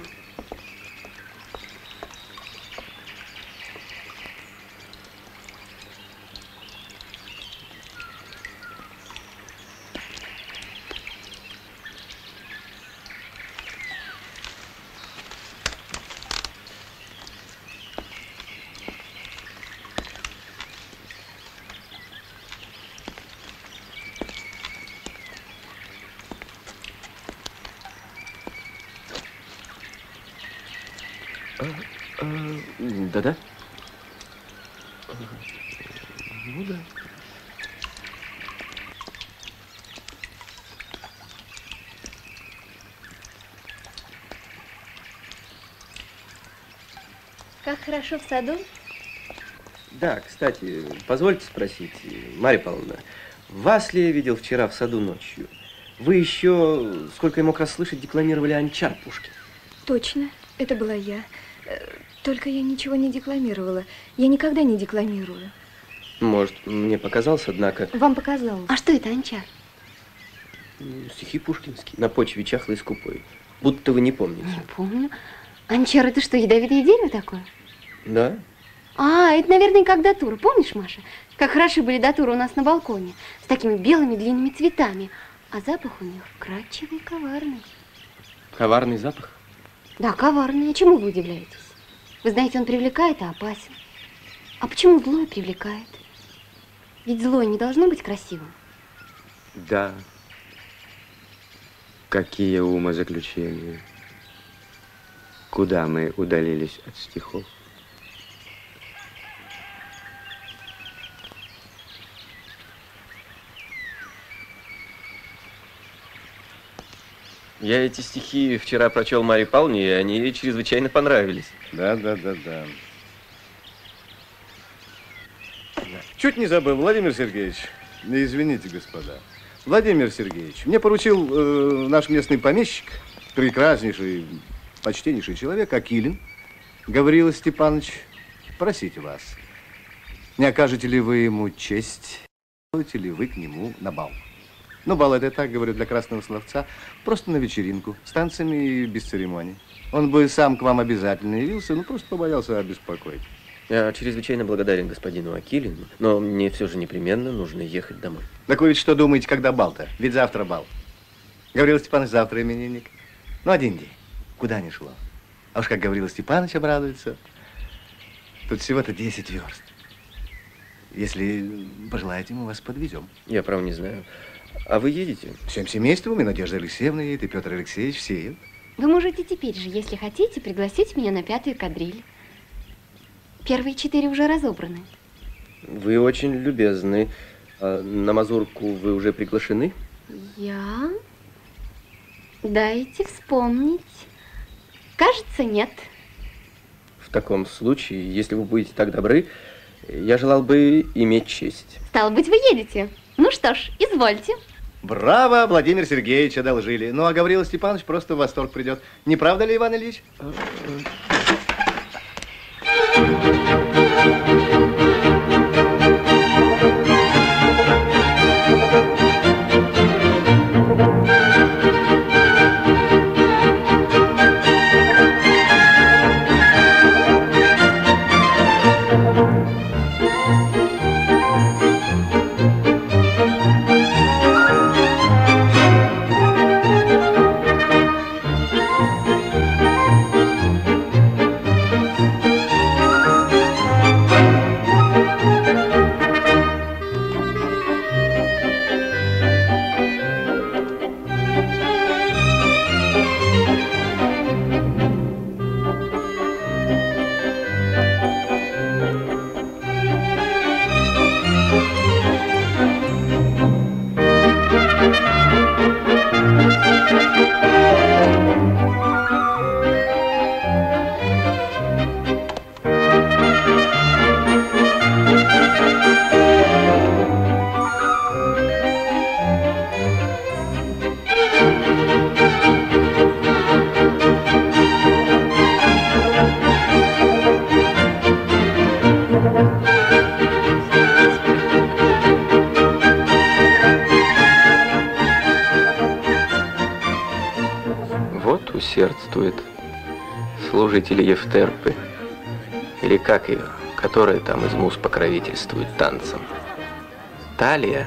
Да-да? Ну да. Как хорошо в саду? Да, кстати, позвольте спросить, Марья Павловна, вас ли я видел вчера в саду ночью? Вы еще, сколько я мог расслышать, декламировали Анчар Пушкина. Точно, это была я. Только я ничего не декламировала. Я никогда не декламирую. Может, мне показалось, однако... Вам показалось. А что это, Анчар? Стихи пушкинские, на почве чахлой и скупой. Будто вы не помните. Не помню. Анчар, это что, ядовитое дерево такое? Да. А, это, наверное, как датура. Помнишь, Маша? Как хороши были датуры у нас на балконе. С такими белыми длинными цветами. А запах у них вкрадчивый и коварный. Коварный запах? Да, коварный. А чему вы удивляетесь? Вы знаете, он привлекает и опасен. А почему злое привлекает? Ведь злое не должно быть красивым. Да. Какие умозаключения. Куда мы удалились от стихов? Я эти стихи вчера прочел Марье Павловне, и они ей чрезвычайно понравились. Да, да, да, да. Чуть не забыл, Владимир Сергеевич. Извините, господа. Владимир Сергеевич, мне поручил э, наш местный помещик, прекраснейший, почтеннейший человек, Акилин, Гаврила Степанович, просить вас, не окажете ли вы ему честь, пойдете ли вы к нему на бал? Ну, бал это я так говорю для красного словца, просто на вечеринку, с танцами и без церемоний. Он бы сам к вам обязательно явился, но просто побоялся обеспокоить. Я чрезвычайно благодарен господину Акилину, но мне все же непременно нужно ехать домой. Так вы ведь что думаете, когда бал-то? Ведь завтра бал. Гаврила Степанович завтра именинник. Ну, один день. Куда ни шло. А уж как Гаврила Степанович обрадуется. Тут всего-то десять верст. Если пожелаете, мы вас подвезем. Я, право, не знаю. А вы едете? Всем семейством, и Надежда Алексеевна едет, и Петр Алексеевич, все едут. Вы можете теперь же, если хотите, пригласить меня на пятую кадриль. Первые четыре уже разобраны. Вы очень любезны. А на мазурку вы уже приглашены? Я? Дайте вспомнить. Кажется, нет. В таком случае, если вы будете так добры, я желал бы иметь честь. Стало быть, вы едете. Ну что ж, извольте. Браво, Владимир Сергеевич, одолжили. Ну, а Гаврила Степанович просто в восторг придет. Не правда ли, Иван Ильич? Усердствует служители Евтерпы, или как ее, которая там из муз покровительствует танцам. Талия?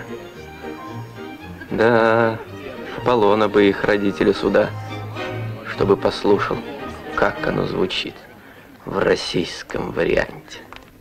Да, Аполлона бы их родители сюда, чтобы послушал, как оно звучит в российском варианте.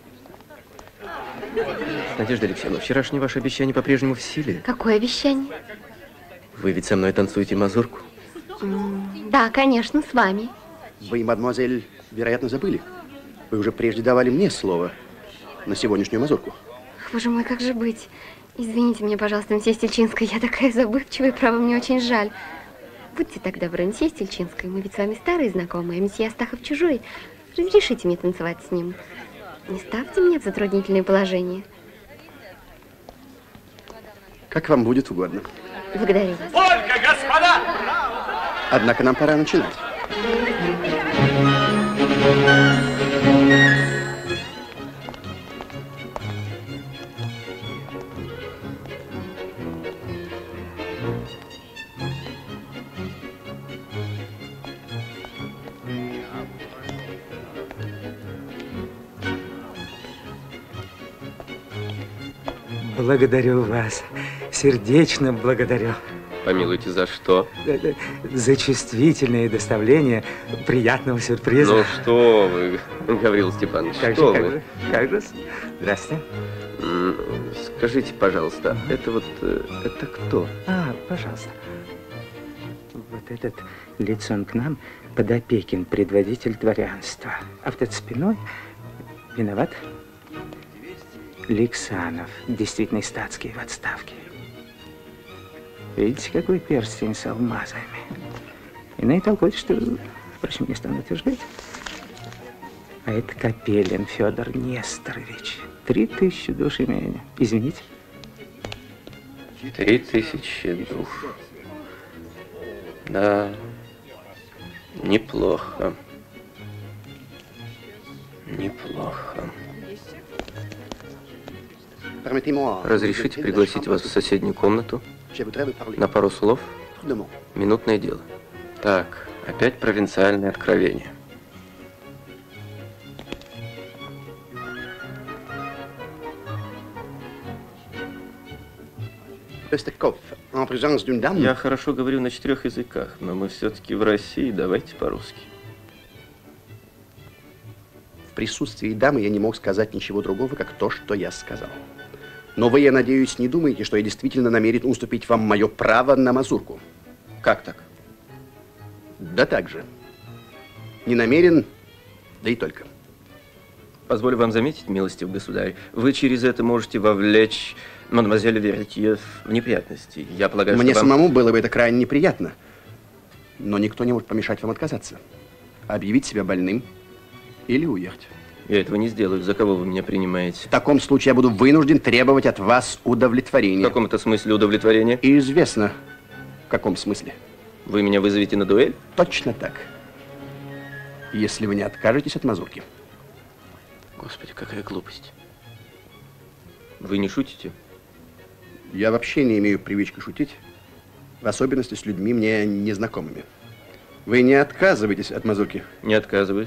Надежда Алексеевна, вчерашнее ваше обещание по-прежнему в силе? Какое обещание? Вы ведь со мной танцуете мазурку? Да, конечно, с вами. Вы, мадемуазель, вероятно, забыли. Вы уже прежде давали мне слово на сегодняшнюю мазурку. Боже мой, как же быть? Извините меня, пожалуйста, мсье Стельчинская, я такая забывчивая, право, мне очень жаль. Будьте так добры, мсье Стельчинская, мы ведь с вами старые знакомые, а мсье Астахов чужой. Разрешите мне танцевать с ним. Не ставьте меня в затруднительное положение. Как вам будет угодно. Благодарю вас. Ольга, господа! Однако нам пора начинать. Благодарю вас. Сердечно благодарю. Помилуйте, за что? За чувствительное доставление приятного сюрприза. Ну что вы, Гаврил Степанович, как что же, вы? Как же? Здравствуйте. Скажите, пожалуйста, это вот, это кто? А, пожалуйста. Вот этот Лицом к нам Подопекин, предводитель дворянства. А вот это спиной виноват Ликсанов, действительно статский в отставке. Видите, какой перстень с алмазами? Иные толкуют, что, впрочем, не стану утверждать. А это Капелин Федор Несторович. Три тысячи душ имения. Извините. Три тысячи душ. Да, неплохо. Неплохо. Разрешите пригласить вас в соседнюю комнату на пару слов? Минутное дело. Так, опять провинциальное откровение. Я хорошо говорю на четырех языках, но мы все-таки в России, давайте по-русски. В присутствии дамы я не мог сказать ничего другого, как то, что я сказал. Но вы, я надеюсь, не думаете, что я действительно намерен уступить вам мое право на мазурку? Как так? Да так же. Не намерен, да и только. Позволю вам заметить, милостивый государь, вы через это можете вовлечь мадемуазель Веретье в неприятности. Я полагаю, Мне что вам... самому было бы это крайне неприятно. Но никто не может помешать вам отказаться. Объявить себя больным или уехать. Я этого не сделаю. За кого вы меня принимаете? В таком случае я буду вынужден требовать от вас удовлетворения. В каком это смысле удовлетворения? И известно, в каком смысле. Вы меня вызовете на дуэль? Точно так. Если вы не откажетесь от мазурки. Господи, какая глупость. Вы не шутите? Я вообще не имею привычки шутить, в особенности с людьми мне незнакомыми. Вы не отказываетесь от мазурки? Не отказываюсь.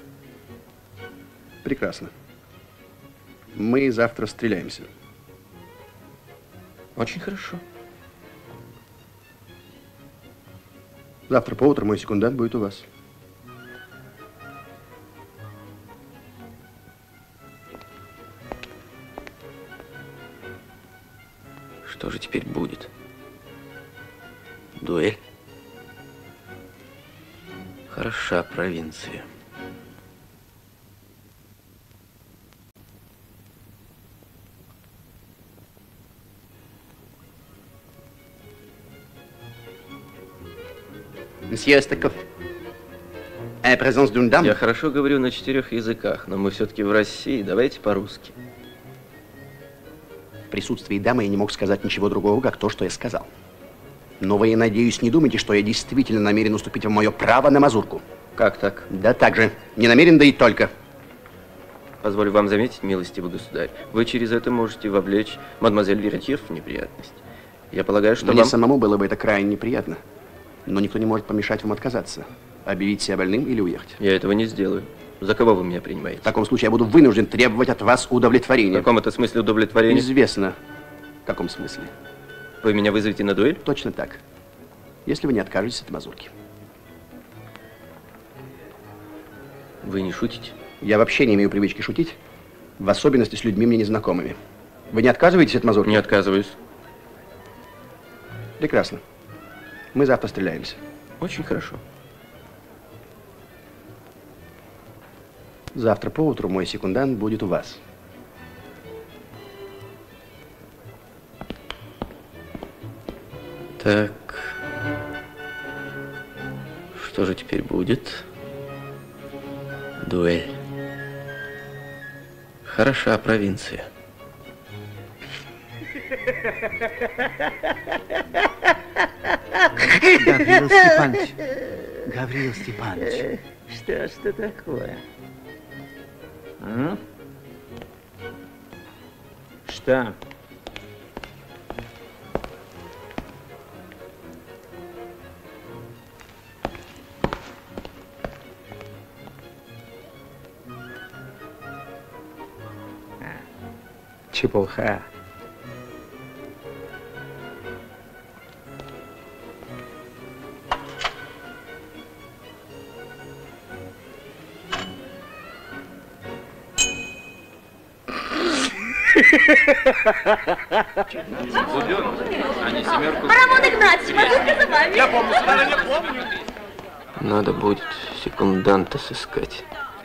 Прекрасно. Мы завтра стреляемся. Очень хорошо. Завтра поутру мой секундант будет у вас. Что же теперь будет? Дуэль? Хороша провинция. Месье Эстаков, en présence d'une dame. Я хорошо говорю на четырех языках, но мы все-таки в России. Давайте по-русски. В присутствии дамы я не мог сказать ничего другого, как то, что я сказал. Но вы, я надеюсь, не думаете, что я действительно намерен уступить вам мое право на мазурку. Как так? Да так же. Не намерен, да и только. Позволю вам заметить, милостивый государь, вы через это можете вовлечь мадемуазель Веретье в неприятность. Я полагаю, что Мне вам... самому было бы это крайне неприятно. Но никто не может помешать вам отказаться. Объявить себя больным или уехать. Я этого не сделаю. За кого вы меня принимаете? В таком случае я буду вынужден требовать от вас удовлетворения. В каком это смысле удовлетворения? Известно. В каком смысле? Вы меня вызовете на дуэль? Точно так. Если вы не откажетесь от мазурки. Вы не шутите? Я вообще не имею привычки шутить. В особенности с людьми мне незнакомыми. Вы не отказываетесь от мазурки? Не отказываюсь. Прекрасно. Мы завтра стреляемся. Очень хорошо. Завтра поутру мой секундант будет у вас. Так. Что же теперь будет? Дуэль. Хороша провинция. Гаврил Степанович. Гаврил Степанович. Что ж это такое? А? Что? Чепуха. Парамон Игнатьевич, мазурка за вами. Я помню, сударыня, помню. Надо будет секунданта сыскать.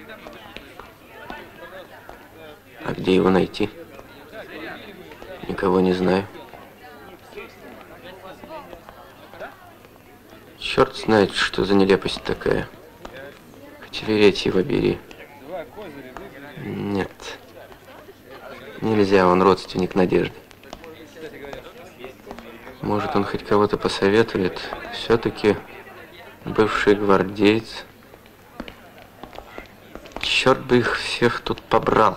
А где его найти? Никого не знаю. Черт знает, что за нелепость такая. Хоть его бери. Нет. Нельзя, он родственник Надежды. Может, он хоть кого-то посоветует. Все-таки бывший гвардеец. Черт бы их всех тут побрал.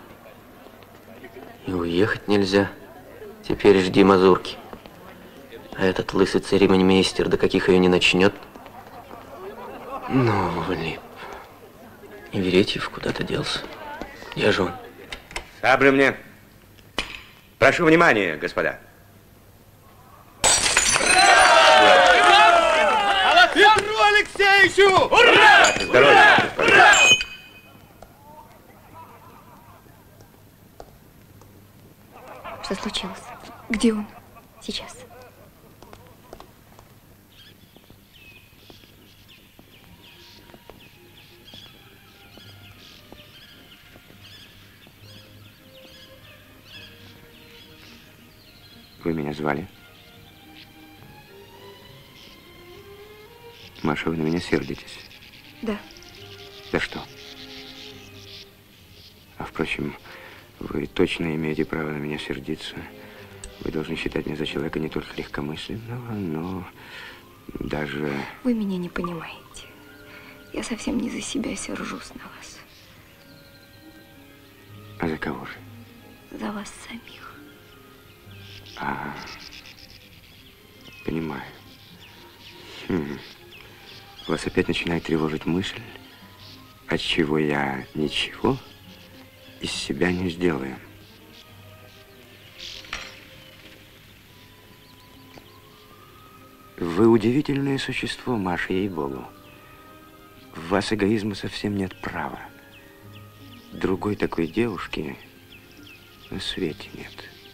И уехать нельзя. Теперь жди мазурки. А этот лысый церемонимейстер до каких ее не начнет. Ну, влип. И Веретьев куда-то делся. Где же он? Саблю мне. Прошу внимания, господа. Петру Алексеевичу! Ура! Здоровья, господа. Что случилось? Где он? Сейчас. Вы меня звали? Маша, вы на меня сердитесь? Да. За что? А впрочем, вы точно имеете право на меня сердиться. Вы должны считать меня за человека не только легкомысленного, но даже... Вы меня не понимаете. Я совсем не за себя сержусь на вас. А за кого же? За вас самих. А, понимаю. Хм. Вас опять начинает тревожить мысль, отчего я ничего из себя не сделаю. Вы удивительное существо, Маша, ей-богу. В вас эгоизма совсем нет права. Другой такой девушки на свете нет.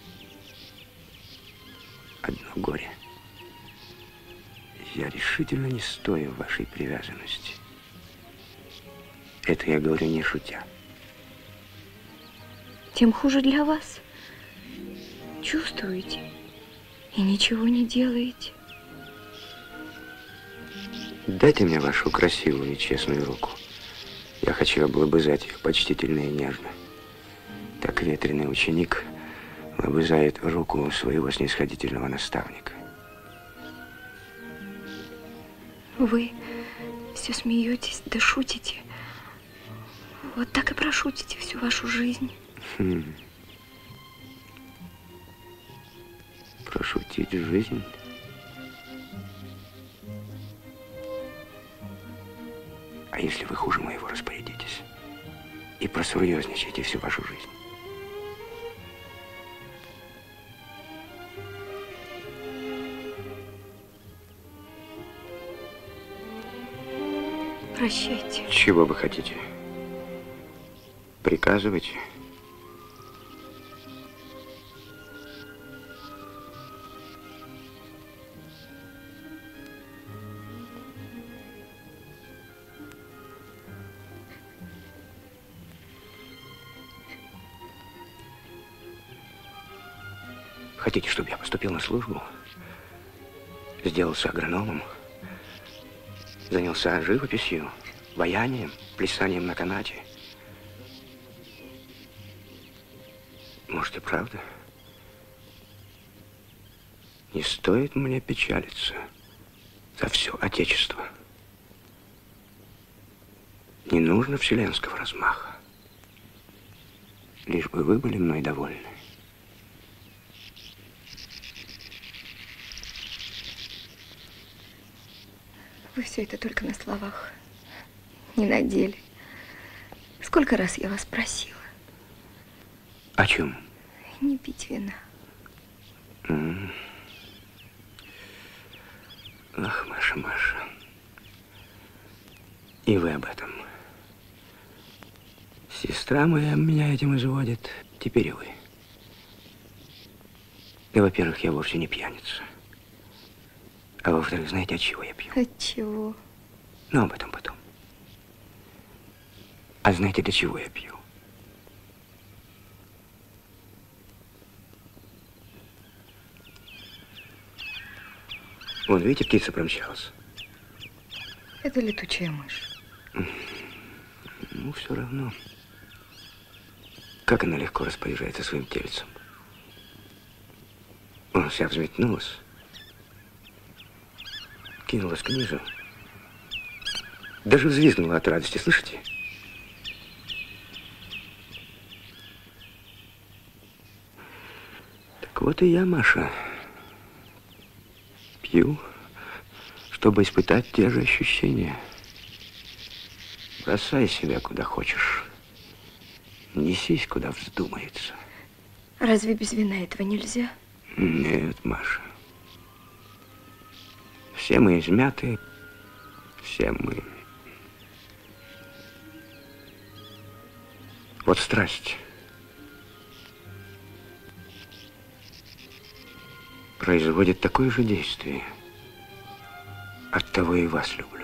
Одно горе. Я решительно не стою в вашей привязанности. Это я говорю не шутя. Тем хуже для вас. Чувствуете и ничего не делаете. Дайте мне вашу красивую и честную руку. Я хочу облобызать ее почтительно и нежно. Так ветреный ученик лобызает руку своего снисходительного наставника. Вы все смеетесь, да шутите. Вот так и прошутите всю вашу жизнь. Хм. Прошутить жизнь? А если вы хуже моего распорядитесь и просерьезничаете всю вашу жизнь? Прощайте. Чего вы хотите? Приказывайте. Хотите, чтобы я поступил на службу? Сделался агрономом? Занялся живописью, ваянием, плясанием на канате? Может, и правда? Не стоит мне печалиться за все Отечество. Не нужно вселенского размаха. Лишь бы вы были мной довольны. Вы все это только на словах, не на деле. Сколько раз я вас просила? О чем? Не пить вина. М-м. Ах, Маша, Маша. И вы об этом. Сестра моя меня этим изводит. Теперь и вы. И, во-первых, я вовсе не пьяница. А во-вторых, знаете, от чего я пью? От чего? Но об этом потом. А знаете, для чего я пью? Вон, видите, птица промчалась. Это летучая мышь. Ну, все равно. Как она легко распоряжается своим тельцем. Он вся взметнулась. Кинулась к низу. Даже взвизгнула от радости, слышите? Так вот и я, Маша, пью, чтобы испытать те же ощущения. Бросай себя куда хочешь. Несись, куда вздумается. Разве без вина этого нельзя? Нет, Маша. Все мы измяты, все мы. Вот страсть. Производит такое же действие. Оттого и вас люблю.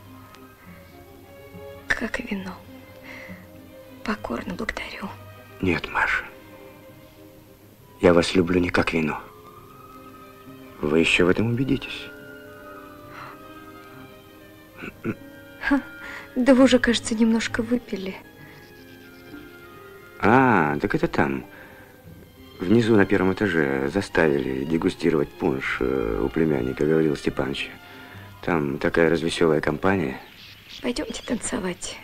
Как и вино. Покорно благодарю. Нет, Маша. Я вас люблю не как вино. Вы еще в этом убедитесь. Ха, да вы уже, кажется, немножко выпили. А, так это там. Внизу на первом этаже заставили дегустировать пунш у племянника Гаврила Степановича. Там такая развеселая компания. Пойдемте танцевать.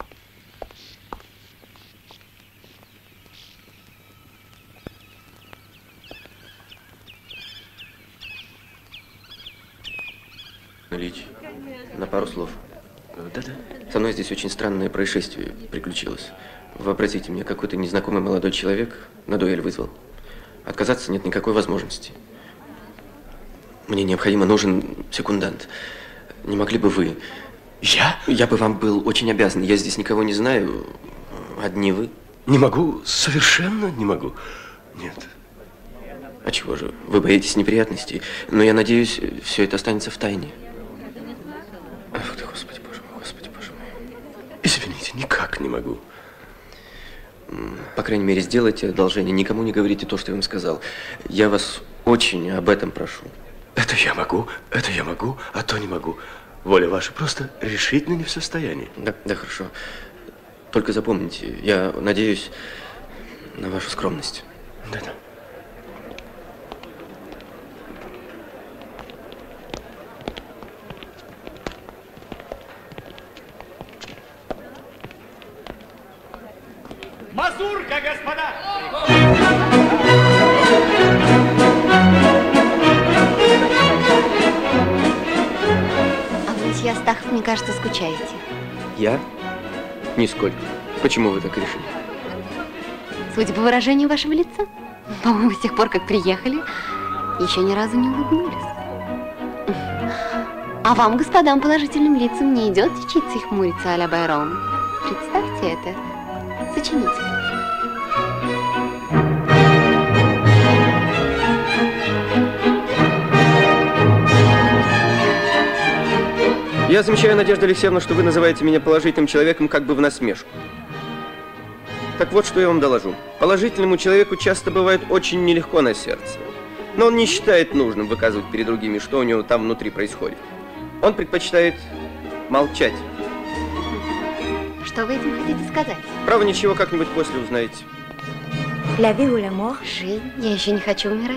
Ильич, на пару слов. Да-да. Со мной здесь очень странное происшествие приключилось. Вообразите, мне какой-то незнакомый молодой человек на дуэль вызвал. Отказаться нет никакой возможности. Мне необходимо нужен секундант. Не могли бы вы? Я? Я бы вам был очень обязан. Я здесь никого не знаю. Одни вы. Не могу, совершенно не могу. Нет. А чего же? Вы боитесь неприятностей. Но я надеюсь, все это останется в тайне. Ах ты, Господи, Боже мой, Господи, Боже мой. Извините, никак не могу. По крайней мере, сделайте одолжение. Никому не говорите то, что я вам сказал. Я вас очень об этом прошу. Это я могу, это я могу, а то не могу. Воля ваша просто решительно не в состоянии. Да, да, хорошо. Только запомните, я надеюсь на вашу скромность. Да-да. Мазурка, господа! А вы, месье Астахов, мне кажется, скучаете. Я? Нисколько. Почему вы так решили? Судя по выражению вашего лица, по-моему, с тех пор, как приехали, еще ни разу не улыбнулись. А вам, господам положительным лицам, не идет учиться и хмуриться а-ля Байрон? Представьте это. Сочинитель. Я замечаю, Надежда Алексеевна, что вы называете меня положительным человеком как бы в насмешку. Так вот, что я вам доложу. Положительному человеку часто бывает очень нелегко на сердце. Но он не считает нужным выказывать перед другими, что у него там внутри происходит. Он предпочитает молчать. Что вы этим хотите сказать? Право, ничего, как-нибудь после узнаете. La vie ou la mort? Жизнь. Я еще не хочу умирать.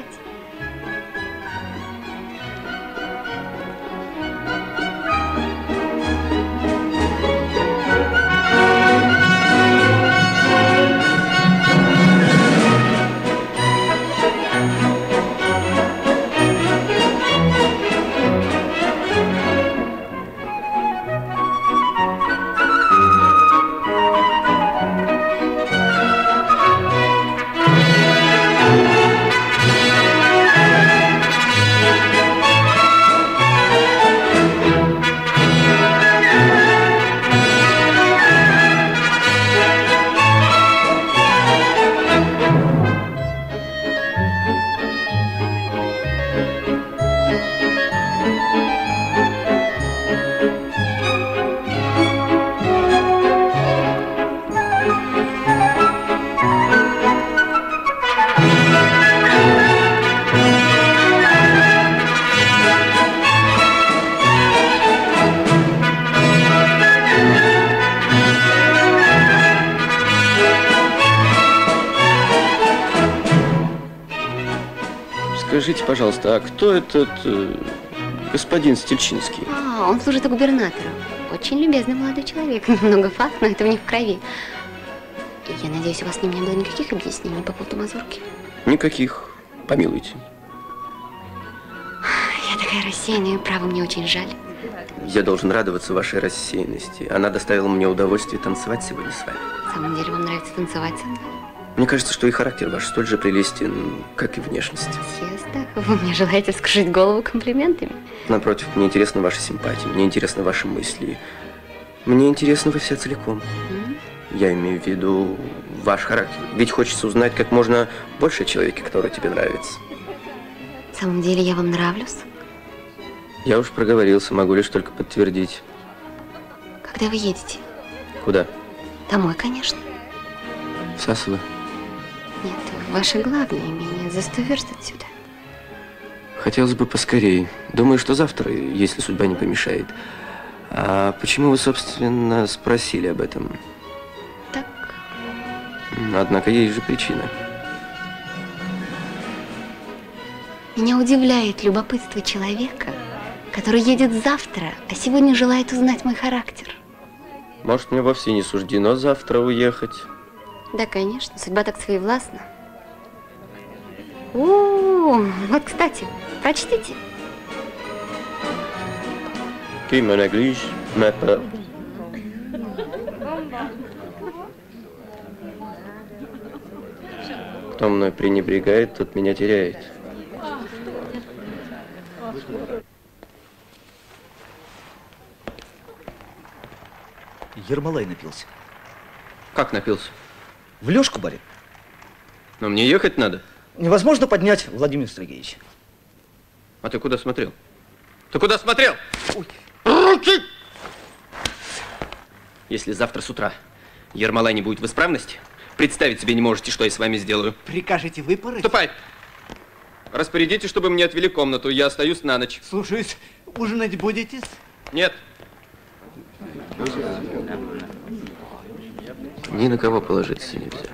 Скажите, пожалуйста, а кто этот э, господин Стельчинский? А, он служит у губернатора. Очень любезный молодой человек. Много факт, но этого не в крови. Я надеюсь, у вас с ним не было никаких объяснений по поводу мазурки? Никаких. Помилуйте. Я такая рассеянная, право, мне очень жаль. Я должен радоваться вашей рассеянности. Она доставила мне удовольствие танцевать сегодня с вами. На самом деле, вам нравится танцевать со мной? Мне кажется, что и характер ваш столь же прелестен, как и внешность. Честно? Вы мне желаете вскружить голову комплиментами? Напротив, мне интересна ваша симпатия, мне интересны ваши мысли. Мне интересны вы вся целиком. Mm? Я имею в виду ваш характер. Ведь хочется узнать как можно больше о человеке, который тебе нравится. На самом деле, я вам нравлюсь? Я уж проговорился, могу лишь только подтвердить. Когда вы едете? Куда? Домой, конечно. В Сасово. Нет, в ваше главное имение, за сто верст отсюда. Хотелось бы поскорее. Думаю, что завтра, если судьба не помешает. А почему вы, собственно, спросили об этом? Так. Однако есть же причина. Меня удивляет любопытство человека, который едет завтра, а сегодня желает узнать мой характер. Может, мне вовсе не суждено завтра уехать? Да, конечно, судьба так своевластна. О, вот, кстати, прочтите. Qui me néglige, me peur. Кто мной пренебрегает, тот меня теряет. Ермолай напился. Как напился? В лёжку, барин. Но мне ехать надо. Невозможно поднять, Владимир Сергеевич. А ты куда смотрел? Ты куда смотрел? Руки! Если завтра с утра Ермолай не будет в исправности, представить себе не можете, что я с вами сделаю. Прикажете выпороть? Ступай! Распорядите, чтобы мне отвели комнату, я остаюсь на ночь. Слушаюсь. Ужинать будете? Нет. Ни на кого положиться нельзя.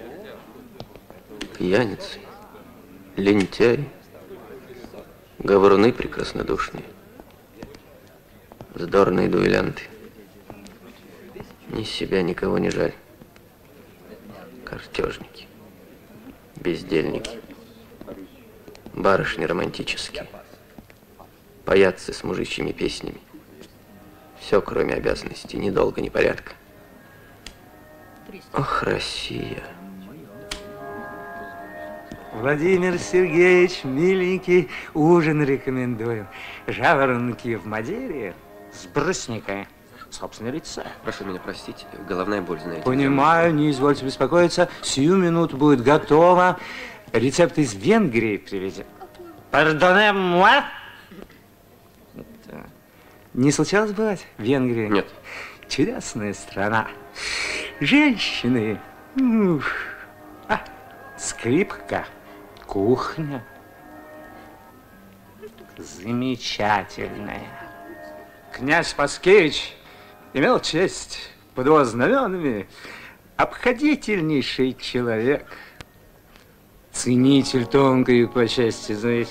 Пьяницы, лентяи, говоруны прекраснодушные, вздорные дуэлянты. Ни себя, никого не жаль. Картежники, бездельники, барышни романтические, паяцы с мужичьими песнями. Все, кроме обязанностей, ни долга, ни порядка. Ох, Россия. Владимир Сергеевич, миленький, ужин рекомендуем. Жаворонки в Мадере с брусника, собственное лицо. Прошу меня простить, головная боль, знаете. Понимаю, не извольте беспокоиться, сию минуту будет готово. Рецепт из Венгрии привезем. Пардоне-муа! Не случалось бывать в Венгрии? Нет. Чудесная страна. Женщины. Ух. А, скрипка. Кухня. Замечательная. Князь Паскевич имел честь под его знаменами. Обходительнейший человек. Ценитель тонкой по части, знаете.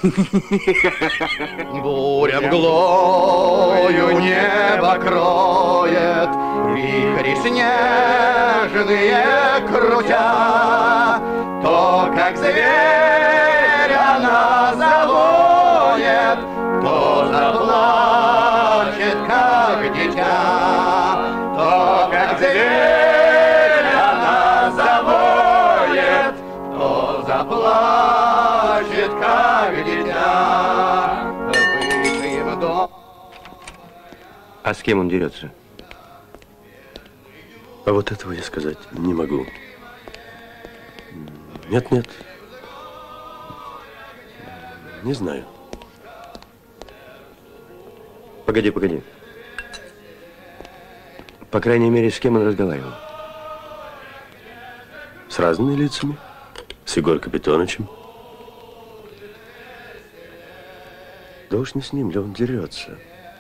Буря мглою небо кроет, вихри снежные крутя, то, как зверь она завоет, то заплачет, как дитя, то, как зверь она завоет, то заплачет, как дитя. Вышли в дом. А с кем он дерется? А вот этого я сказать не могу. Нет, нет. Не знаю. Погоди, погоди. По крайней мере, с кем он разговаривал? С разными лицами? С Егор Капитоновичем? Да уж не с ним ли он дерется?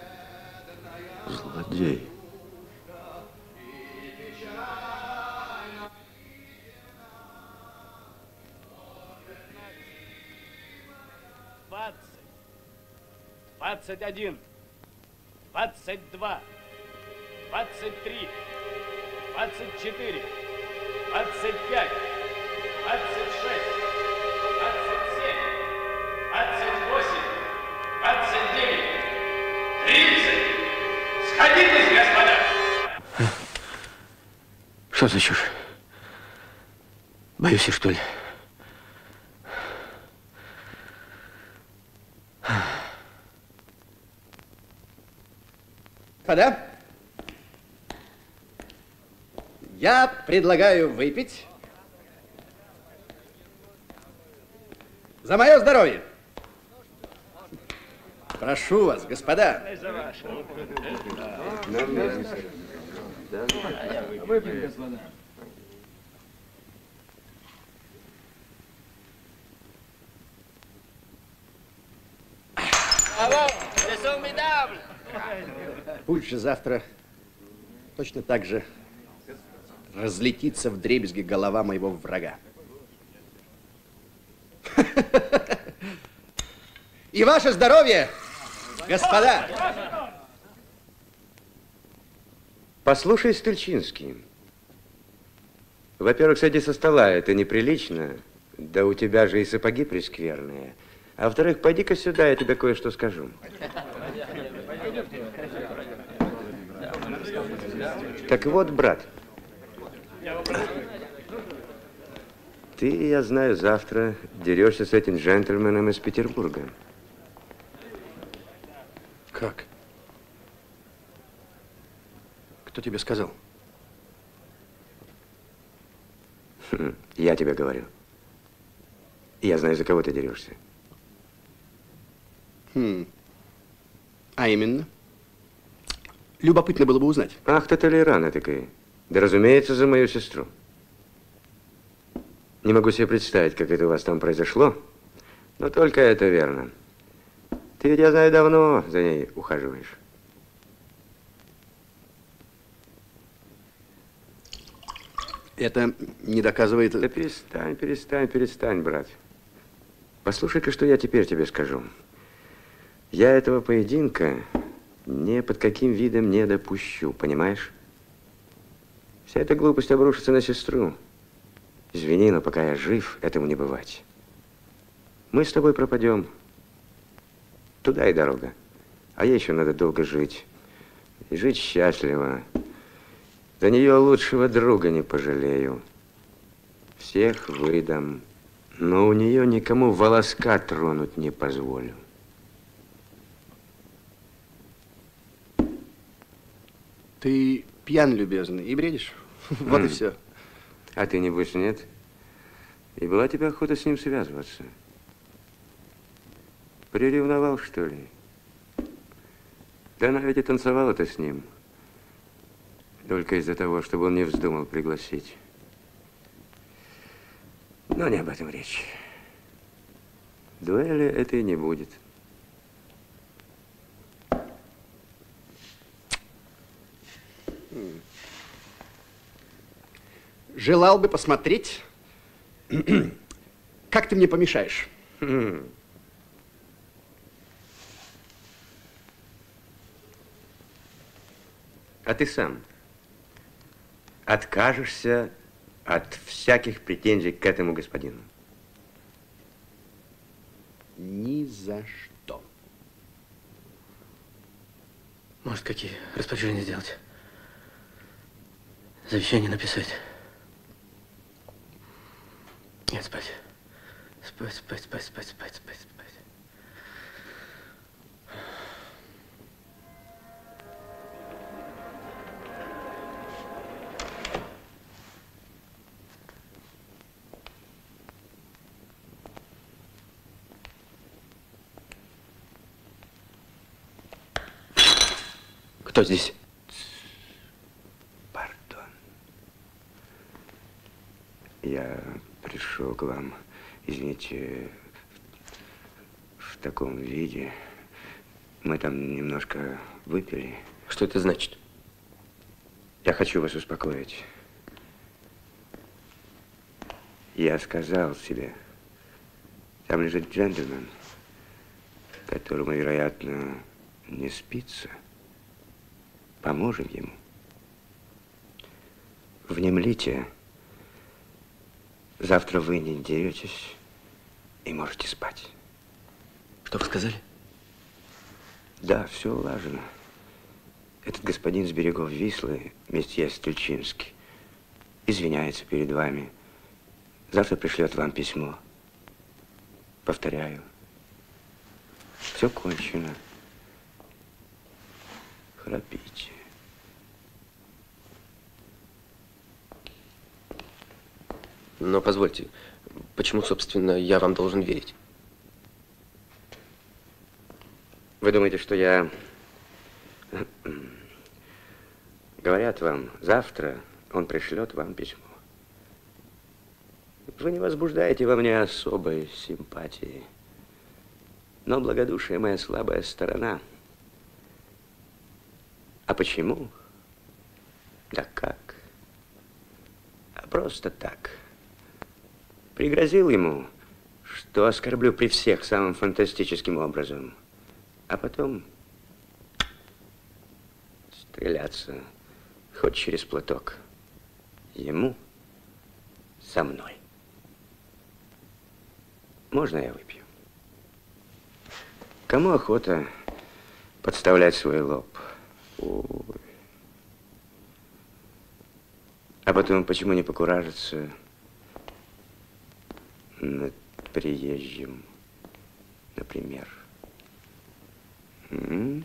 Злодей. двадцать, двадцать один, двадцать два, двадцать три, двадцать четыре, двадцать пять, двадцать шесть, двадцать семь, двадцать восемь, двадцать девять, тридцать. Сходитесь, господа! Что за чушь? Боюсь, что ли? Господа, я предлагаю выпить за мое здоровье. Прошу вас, господа. Выпьем, господа. Пусть же завтра точно так же разлетится вдребезги голова моего врага. И ваше здоровье, господа! Послушай, Стульчинский. Во-первых, сойди со стола, это неприлично. Да у тебя же и сапоги прескверные. А во-вторых, пойди-ка сюда, я тебе кое-что скажу. Так вот, брат, ты, я знаю, завтра дерешься с этим джентльменом из Петербурга. Как? Кто тебе сказал? Хм, я тебе говорю. Я знаю, за кого ты дерешься. Хм. А именно? Любопытно было бы узнать. Ах ты толерана такая. Да, разумеется, за мою сестру. Не могу себе представить, как это у вас там произошло, но только это верно. Ты ведь, я знаю, давно за ней ухаживаешь. Это не доказывает... Да перестань, перестань, перестань, брат. Послушай-ка, что я теперь тебе скажу. Я этого поединка ни под каким видом не допущу, понимаешь? Вся эта глупость обрушится на сестру. Извини, но пока я жив, этому не бывать. Мы с тобой пропадем. Туда и дорога. А ей еще надо долго жить. И жить счастливо. За нее лучшего друга не пожалею. Всех выдам. Но у нее никому волоска тронуть не позволю. Ты пьян, любезный, и бредишь. Вот и все. А ты, небось, нет? И была тебе охота с ним связываться? Приревновал, что ли? Да она ведь и танцевала-то с ним. Только из-за того, чтобы он не вздумал пригласить. Но не об этом речь. Дуэли этой не будет. Желал бы посмотреть, как ты мне помешаешь. А ты сам откажешься от всяких претензий к этому господину? Ни за что. Может, какие распоряжения сделать? Завещание написать? Нет, спать. Спать, спать, спать, спать, спать, спать, спать. Кто здесь? Пардон. Я пришел к вам, извините, в, в таком виде. Мы там немножко выпили. Что это значит? Я хочу вас успокоить. Я сказал себе, там лежит джентльмен, которому, вероятно, не спится, поможем ему. Внемлите, завтра вы не деретесь и можете спать. Что вы сказали? Да, все улажено. Этот господин с берегов Вислы, месье Стульчинский, извиняется перед вами. Завтра пришлет вам письмо. Повторяю, все кончено. Храпите. Но позвольте, почему, собственно, я вам должен верить? Вы думаете, что я... Говорят вам, завтра он пришлет вам письмо. Вы не возбуждаете во мне особой симпатии. Но благодушие моя слабая сторона. А почему? Да как? А просто так. Пригрозил ему, что оскорблю при всех самым фантастическим образом. А потом стреляться хоть через платок. Ему со мной. Можно я выпью? Кому охота подставлять свой лоб? Ой. А потом, почему не покуражиться над приезжим, например? М?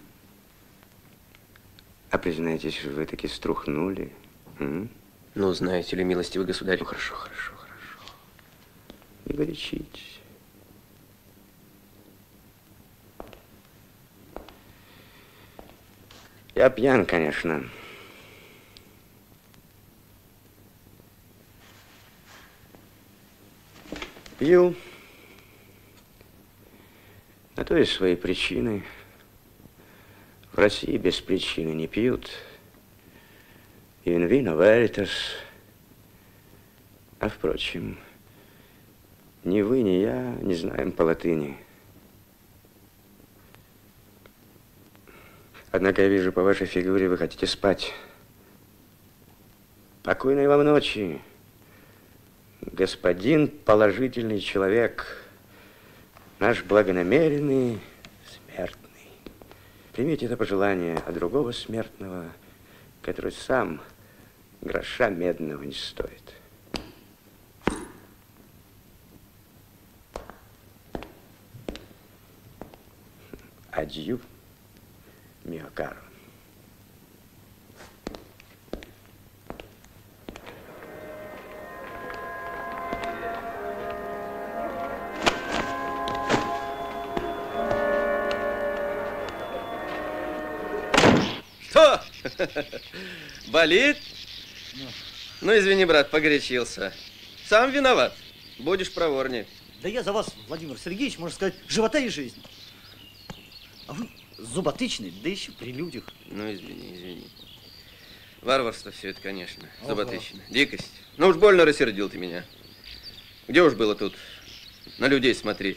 А признаетесь, вы таки струхнули? М? Ну, знаете ли, милостивый государь. Ну, хорошо, хорошо, хорошо. Не горячитесь. Я пьян, конечно. Пью. На то есть свои причины. В России без причины не пьют. In vino veritas. А впрочем, ни вы, ни я не знаем по латыни. Однако я вижу по вашей фигуре, вы хотите спать. Покойной вам ночи, господин положительный человек, наш благонамеренный смертный. Примите это пожелание от другого смертного, который сам гроша медного не стоит. Адью, mio caro. Что? Болит? Ну, извини, брат, погорячился. Сам виноват. Будешь проворнее. Да я за вас, Владимир Сергеевич, можно сказать, живота и жизнь. А вы зуботычный, да еще при людях. Ну, извини, извини. Варварство все это, конечно. Зуботычно. Дикость. Ну уж больно рассердил ты меня. Где уж было тут на людей смотреть?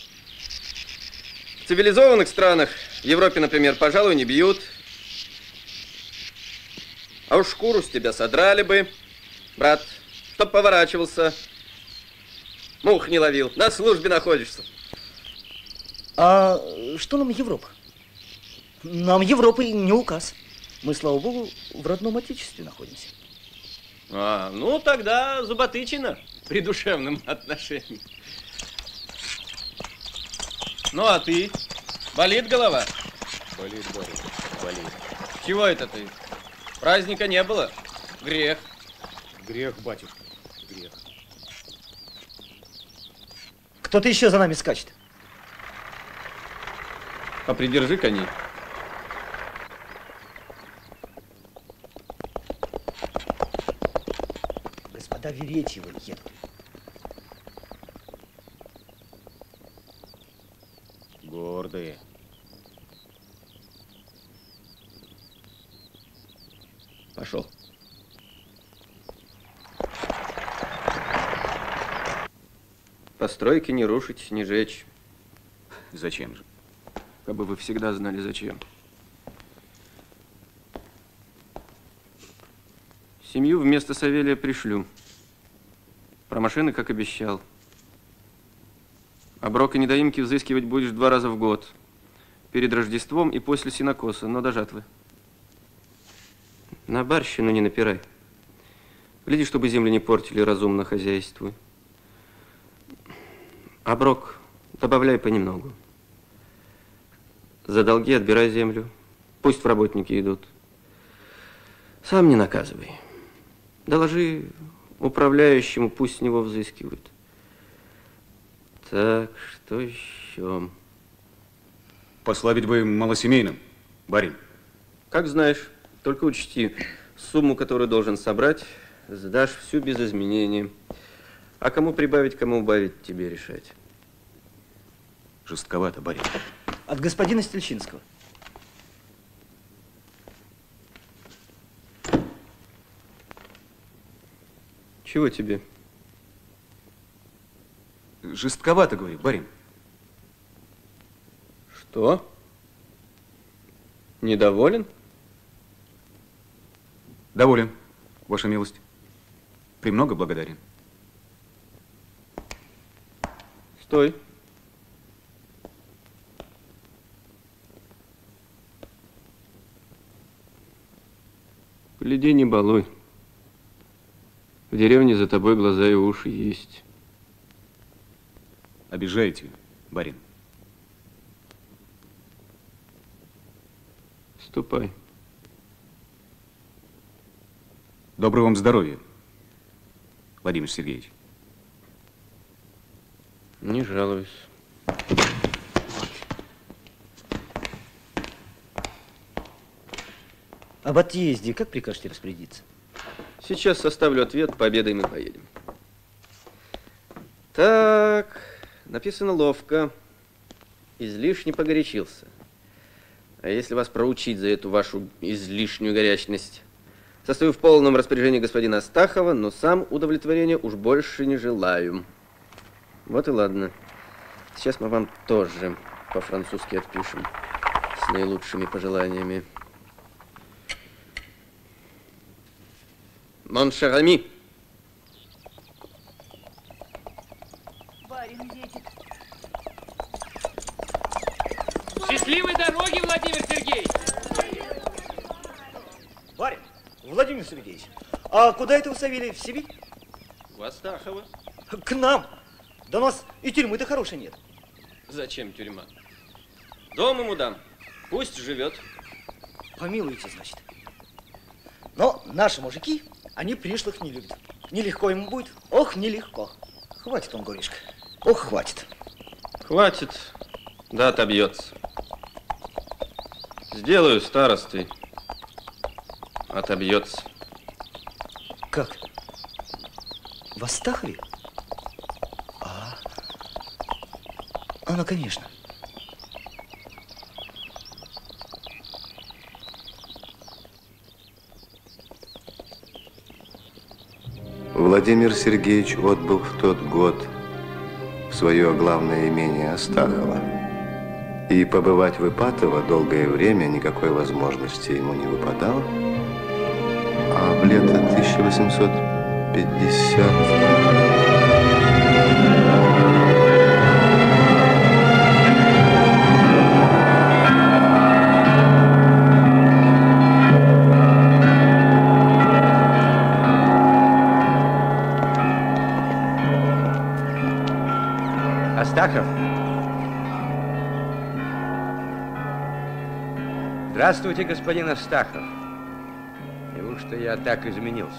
В цивилизованных странах, в Европе, например, пожалуй, не бьют. А уж шкуру с тебя содрали бы, брат, чтоб поворачивался. Мух не ловил, на службе находишься. А что нам Европа? Нам Европа не указ. Мы, слава богу, в родном отечестве находимся. А, ну тогда зуботычина при душевном отношении. Ну а ты? Болит голова? Болит, болит, болит. Чего это ты? Праздника не было? Грех. Грех, батюшка, грех. Кто-то еще за нами скачет. А придержи коней. Господа Веретьевы едут. Гордые. Пошел. Постройки не рушить, не жечь. Зачем же? как бы вы всегда знали, зачем. Семью вместо Савелия пришлю. Про машины, как обещал. Оброк и недоимки взыскивать будешь два раза в год. Перед Рождеством и после сенокоса, но до жатвы. На барщину не напирай. Гляди, чтобы земли не портили, разумно хозяйствуй. Оброк добавляй понемногу. За долги отбирай землю. Пусть в работники идут. Сам не наказывай. Доложи управляющему, пусть с него взыскивают. Так, что еще? Послабить бы малосемейным, барин. Как знаешь, только учти, сумму, которую должен собрать, сдашь всю без изменений. А кому прибавить, кому убавить, тебе решать. Жестковато, барин. От господина Стельчинского. Чего тебе? Жестковато, говорю, барин. Что? Недоволен? Доволен, ваша милость. Премного благодарен. Стой. Гляди, не балуй. В деревне за тобой глаза и уши есть. Обижаете, барин. Ступай. Доброго вам здоровья, Владимир Сергеевич. Не жалуюсь. Об отъезде как прикажете распорядиться? Сейчас составлю ответ, пообедаем и поедем. Так, написано ловко. Излишне погорячился. А если вас проучить за эту вашу излишнюю горячность? Состою в полном распоряжении господина Астахова, но сам удовлетворения уж больше не желаю. Вот и ладно. Сейчас мы вам тоже по-французски отпишем с наилучшими пожеланиями. Mon cher ami. Барин едет. Счастливой дороги, Владимир Сергеевич! Барин, Владимир Сергеевич, а куда это вы, Савелий, в Сибирь? В Астахово. К нам. Да у нас и тюрьмы-то хорошей нет. Зачем тюрьма? Дом ему дам. Пусть живет. Помилуйте, значит. Но наши мужики, они пришлых не любят. Нелегко ему будет. Ох, нелегко. Хватит он, горишка. Ох, хватит. Хватит. Да, отобьется. Сделаю старостой. Отобьется. Как? В Астахове? А, а ну, конечно. Владимир Сергеевич отбыл в тот год в свое главное имение Астахова. И побывать в Ипатово долгое время никакой возможности ему не выпадало. А в лето тысяча восемьсот пятидесятого... Астахов. Здравствуйте, господин Астахов. Неужто я так изменился?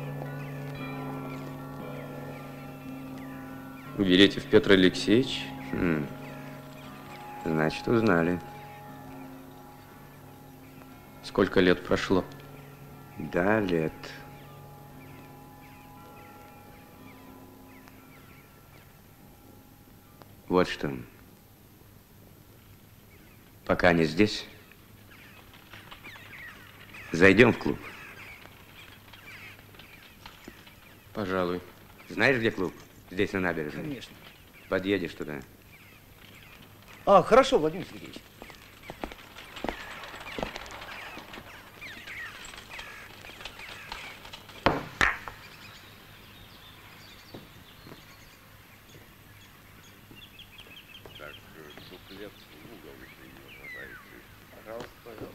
Верите в Петра Алексеевич? Хм. Значит, узнали. Сколько лет прошло? Да, лет. Вот что. Пока не здесь, зайдем в клуб. Пожалуй. Знаешь, где клуб? Здесь, на набережной. Конечно. Подъедешь туда. А, хорошо, Владимир Сергеевич. Так, буклет в угол, если не возражаете. Пожалуйста, пожалуйста.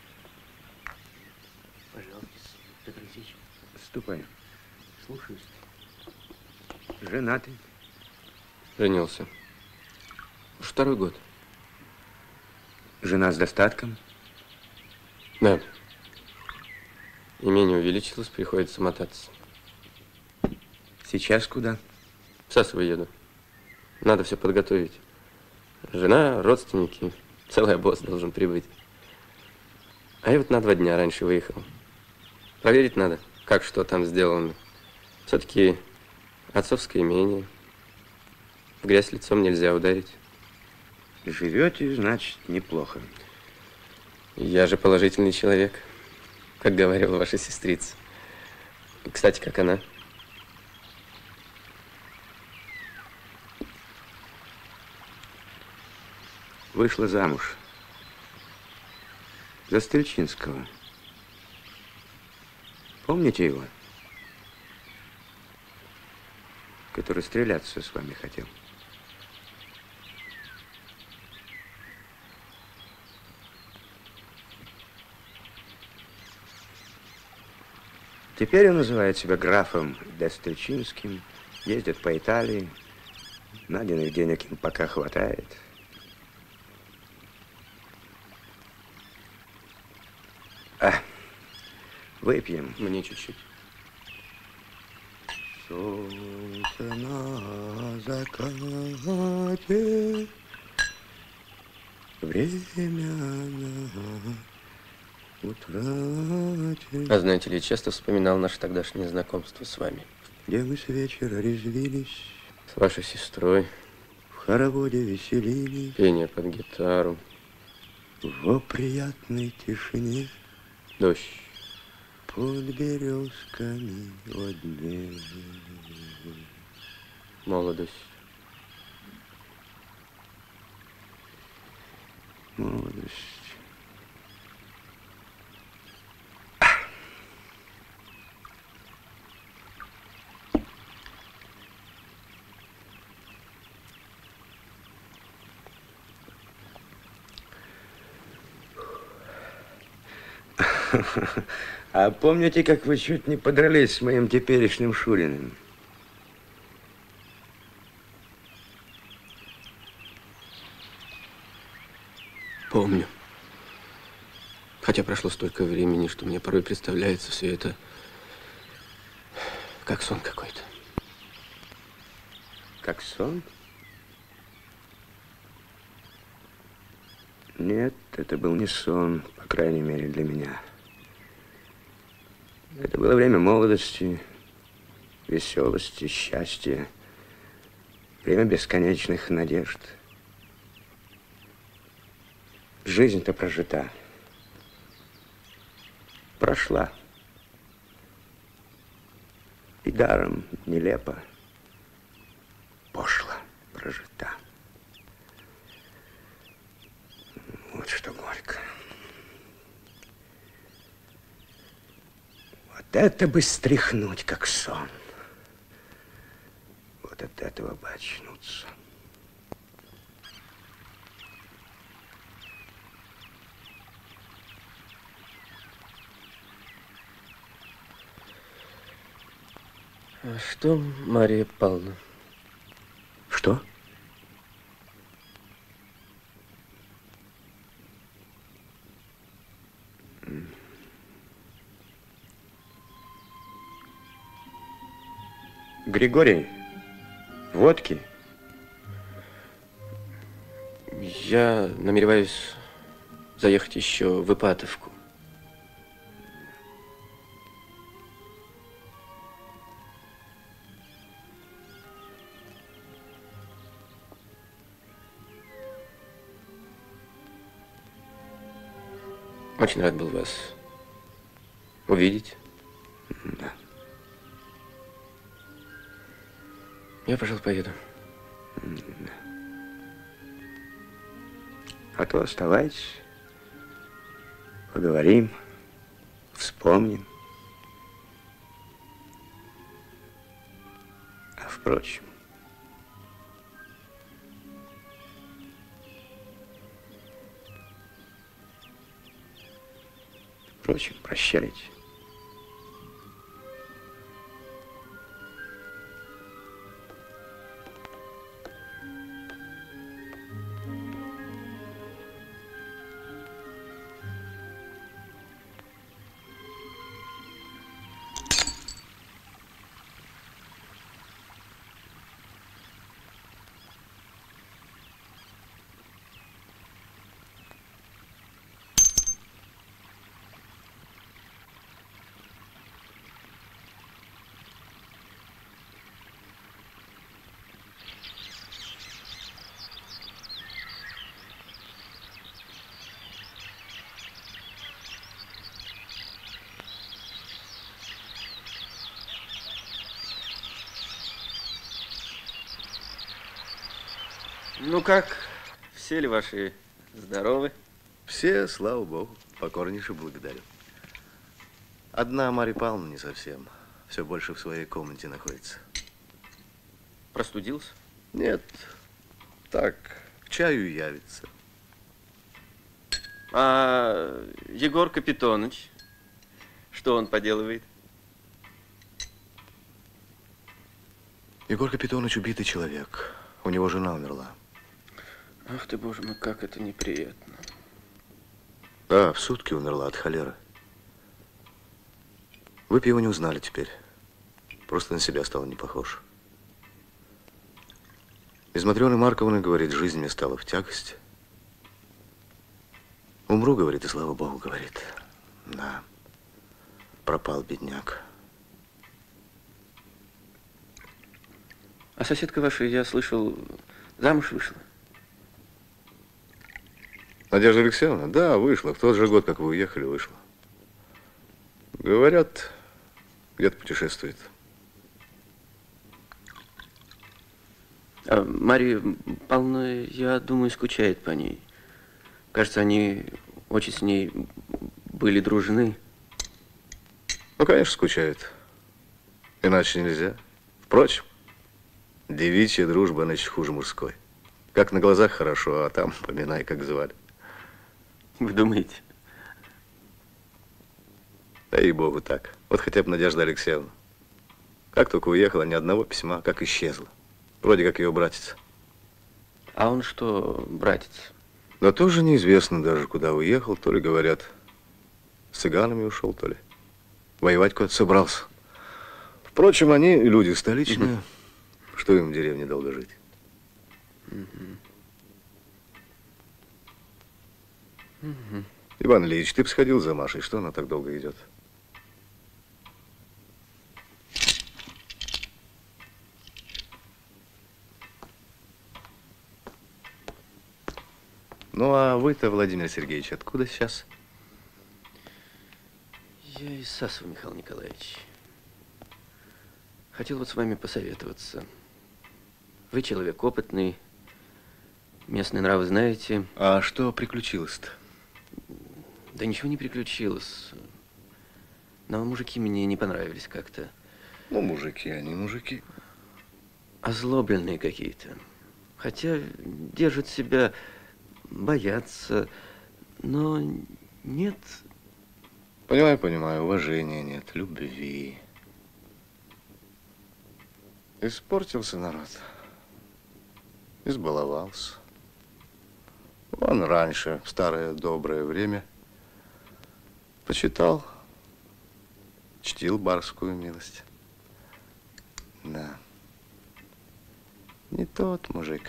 Пожалуйста, Петр Алексеевич. Ступай. Слушаюсь. Женатый? Женился. Уж второй год. Жена с достатком? Да. Имение увеличилось, приходится мотаться. Сейчас куда? В Сасово еду. Надо все подготовить. Жена, родственники, целый обоз должен прибыть. А я вот на два дня раньше выехал. Проверить надо, как что там сделано. Все-таки отцовское имение. В грязь лицом нельзя ударить. Живете, значит, неплохо. Я же положительный человек, как говорила ваша сестрица. Кстати, как она? Вышла замуж. За Стрельчинского. Помните его? Который стреляться с вами хотел. Теперь он называет себя графом Дестрельчинским, ездит по Италии. Надиных денег им пока хватает. А, выпьем. Мне чуть-чуть. Солнце на закате, время на утрате. А знаете ли, часто вспоминал наше тогдашнее знакомство с вами. Где мы с вечера резвились. С вашей сестрой. В хороводе веселились. Пение под гитару. Во приятной тишине. Дождь. Под березками одни. Молодость. Молодость. А помните, как вы чуть не подрались с моим теперешним Шуриным? Помню. Хотя прошло столько времени, что мне порой представляется все это как сон какой-то. Как сон? Нет, это был не сон, по крайней мере, для меня. Это было время молодости, веселости, счастья, время бесконечных надежд. Жизнь-то прожита. Прошла. И даром нелепо, пошло прожита. Вот что горько. Вот это бы стряхнуть, как сон. Вот от этого бы очнуться. А что, Мария Павловна? Что? Григорий, водки? Я намереваюсь заехать еще в Ипатовку. Очень рад был вас увидеть. Да. Я, пожалуй, поеду. Да. А то оставайтесь, поговорим, вспомним. А впрочем, Впрочем, прощайте. Ну как, все ли ваши здоровы? Все, слава богу, покорнейше благодарю. Одна Марья Павловна не совсем. Все больше в своей комнате находится. Простудился? Нет, так, к чаю явится. А Егор Капитоныч, что он поделывает? Егор Капитоныч убитый человек. У него жена умерла. Ах ты, боже мой, как это неприятно. Да, в сутки умерла от холеры. Вы б его не узнали теперь. Просто на себя стал не похож. Из Матрёны Марковны, говорит, жизнь мне стала в тягость. Умру, говорит, и слава богу, говорит. Да, пропал бедняк. А соседка ваша, я слышал, замуж вышла? Надежда Алексеевна? Да, вышла. В тот же год, как вы уехали, вышла. Говорят, где-то путешествует. А Марья Павловна, я думаю, скучает по ней. Кажется, они очень с ней были дружны. Ну, конечно, скучает. Иначе нельзя. Впрочем, девичья дружба, значит, хуже мужской. Как на глазах хорошо, а там, поминай, как звали. Вы думаете? Да и богу так. Вот хотя бы Надежда Алексеевна. Как только уехала, ни одного письма, как исчезла. Вроде как ее братец. А он что, братец? Да тоже неизвестно даже, куда уехал. То ли, говорят, с цыганами ушел, то ли воевать куда-то собрался. Впрочем, они люди столичные. Угу. Что им в деревне долго жить? Угу. Угу. Иван Ильич, ты бы сходил за Машей, что она так долго идет? Ну, а вы-то, Владимир Сергеевич, откуда сейчас? Я из Сасова, Михаил Николаевич. Хотел вот с вами посоветоваться. Вы человек опытный, местные нравы знаете. А что приключилось-то? Да ничего не приключилось. Но мужики мне не понравились как-то. Ну, мужики, они мужики. Озлобленные какие-то. Хотя держат себя, боятся, но нет... Понимаю, понимаю, уважения нет, любви. Испортился народ. Избаловался. Он раньше, в старое доброе время, почитал, чтил барскую милость. Да. Не тот мужик.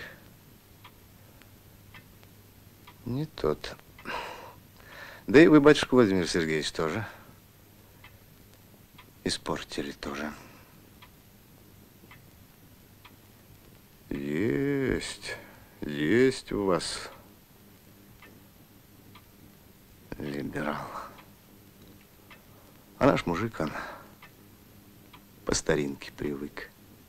Не тот. Да и вы, батюшка Владимир Сергеевич, тоже. Испортили тоже. Есть, есть у вас либерал. А наш мужик, он по старинке привык.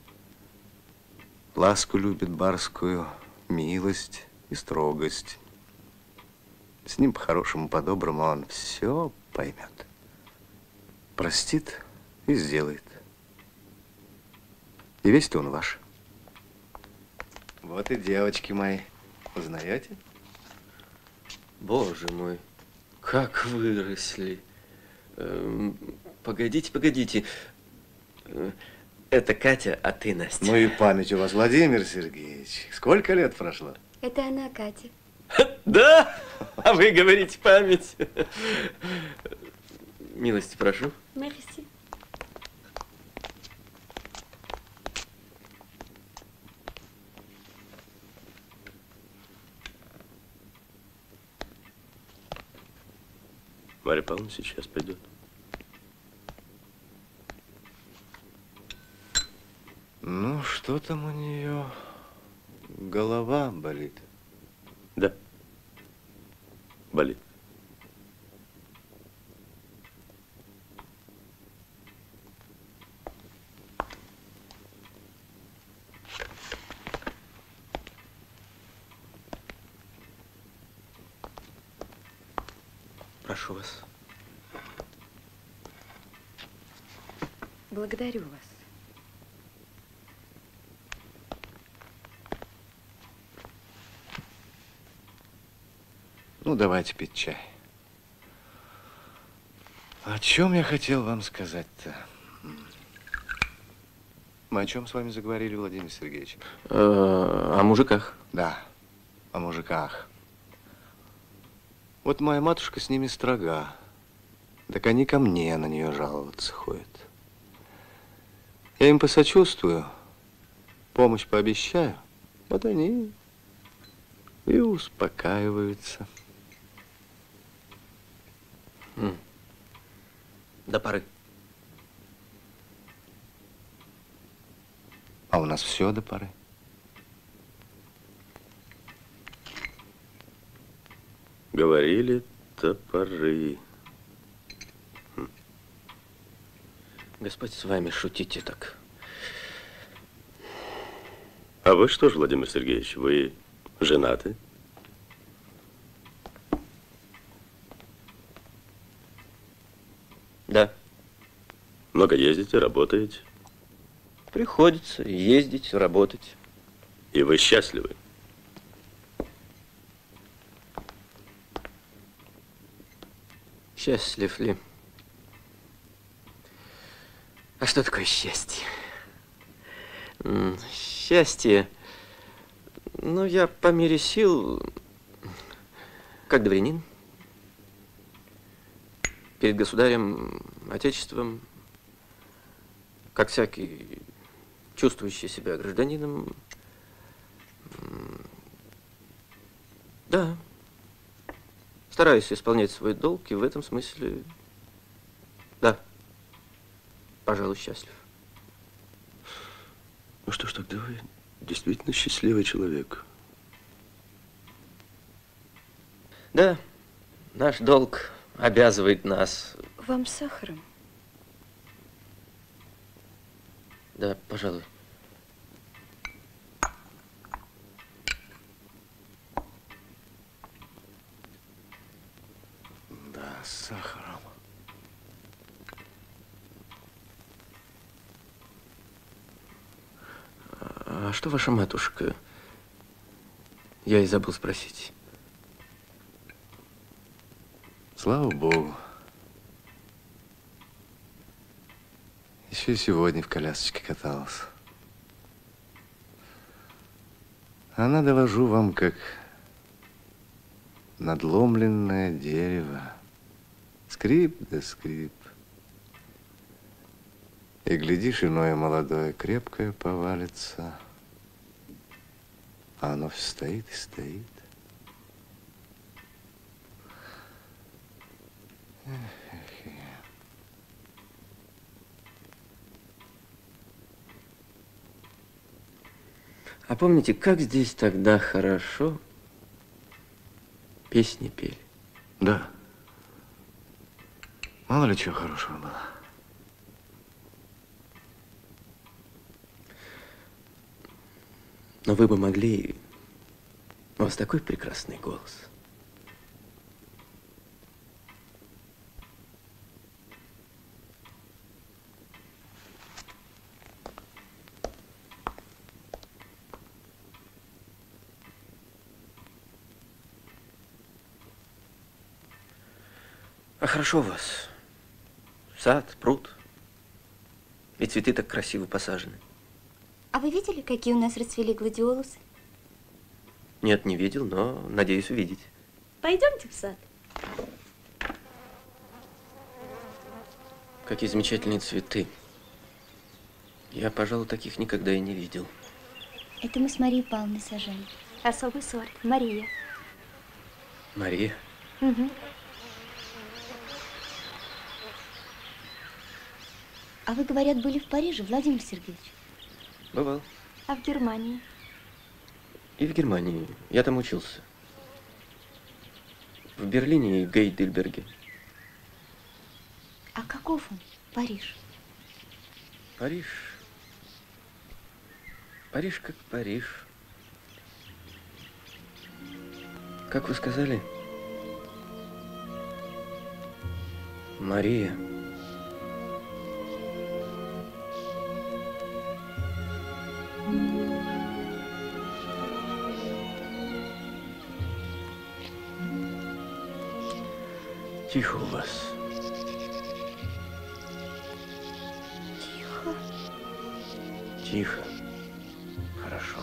Ласку любит барскую, милость и строгость. С ним по-хорошему, по-доброму он все поймет. Простит и сделает. И весь-то он ваш. Вот и девочки мои. Узнаете? Боже мой, как выросли. Эм, Погодите, погодите. Э, Это Катя, а ты Настя. Ну и память у вас, Владимир Сергеевич. Сколько лет прошло? Это она, Катя. Да? А вы говорите память. Милости прошу. Мерси. Марья Павловна сейчас придет. Ну, что там у нее? Голова болит. Да. Болит. Прошу вас. Благодарю вас. Ну, давайте пить чай. О чем я хотел вам сказать-то? Мы о чем с вами заговорили, Владимир Сергеевич? Э, О мужиках. Да, о мужиках. Вот моя матушка с ними строга. Так они ко мне на нее жаловаться ходят. Я им посочувствую, помощь пообещаю, вот они и успокаиваются. М. До поры. А у нас все до поры. Говорили до поры. Хм. Господь с вами, шутите так. А вы что ж, Владимир Сергеевич, вы женаты? Да. Много ездите, работаете? Приходится ездить, работать. И вы счастливы? Счастлив ли? А что такое счастье? М, Счастье, ну, я по мере сил, как дворянин, перед государем, отечеством, как всякий чувствующий себя гражданином, м, да, стараюсь исполнять свой долг, и в этом смысле, да, пожалуй, счастлив. Ну что ж, тогда вы действительно счастливый человек. Да, наш долг обязывает нас. Вам с сахаром? Да, пожалуй. Да, с сахаром. А что ваша матушка? Я и забыл спросить. Слава Богу. Еще и сегодня в колясочке каталась. Она, доложу вам, как надломленное дерево. Скрип да скрип. И, глядишь, иное молодое, крепкое повалится. А оно все стоит и стоит. А помните, как здесь тогда хорошо песни пели? Да. Мало ли чего хорошего было. Но вы бы могли... У вас такой прекрасный голос. А хорошо у вас. Сад, пруд. И цветы так красиво посажены. А вы видели, какие у нас расцвели гладиолусы? Нет, не видел, но надеюсь увидеть. Пойдемте в сад. Какие замечательные цветы. Я, пожалуй, таких никогда и не видел. Это мы с Марией Павловной сажали. Особый сорт. Мария. Мария? Угу. А вы, говорят, были в Париже, Владимир Сергеевич? Бывал. А в Германии? И в Германии. Я там учился. В Берлине и Гейдельберге. А каков он, Париж? Париж. Париж как Париж. Как вы сказали? Мария. Тихо у вас. Тихо. Тихо. Хорошо.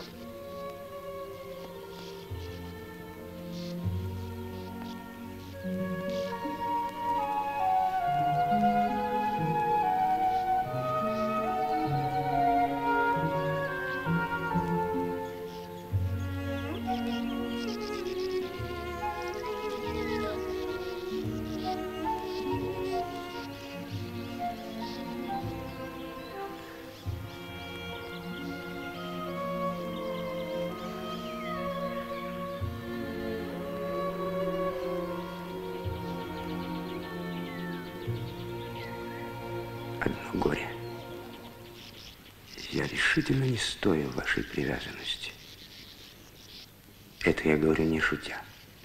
Одно горе. Я решительно не стою вашей привязанности. Это я говорю не шутя.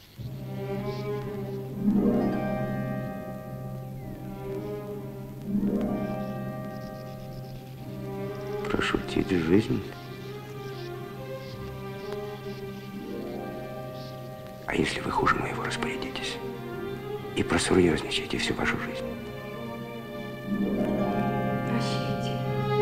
Прошутить жизнь? А если вы хуже моего распорядитесь и просерьезничаете всю вашу жизнь? Прощайте.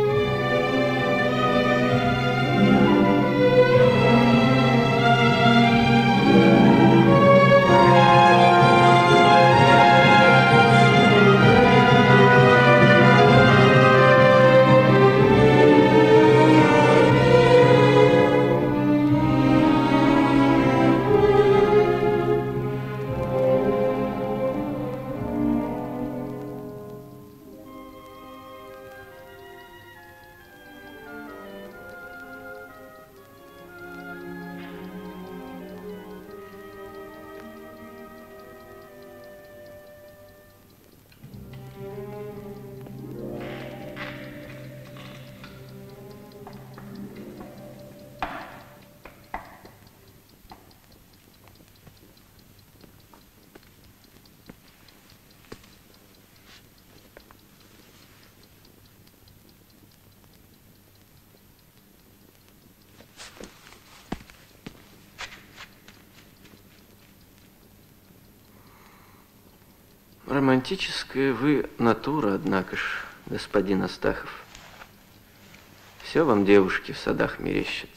Романтическая вы натура, однако ж, господин Астахов. Все вам, девушки, в садах мерещится.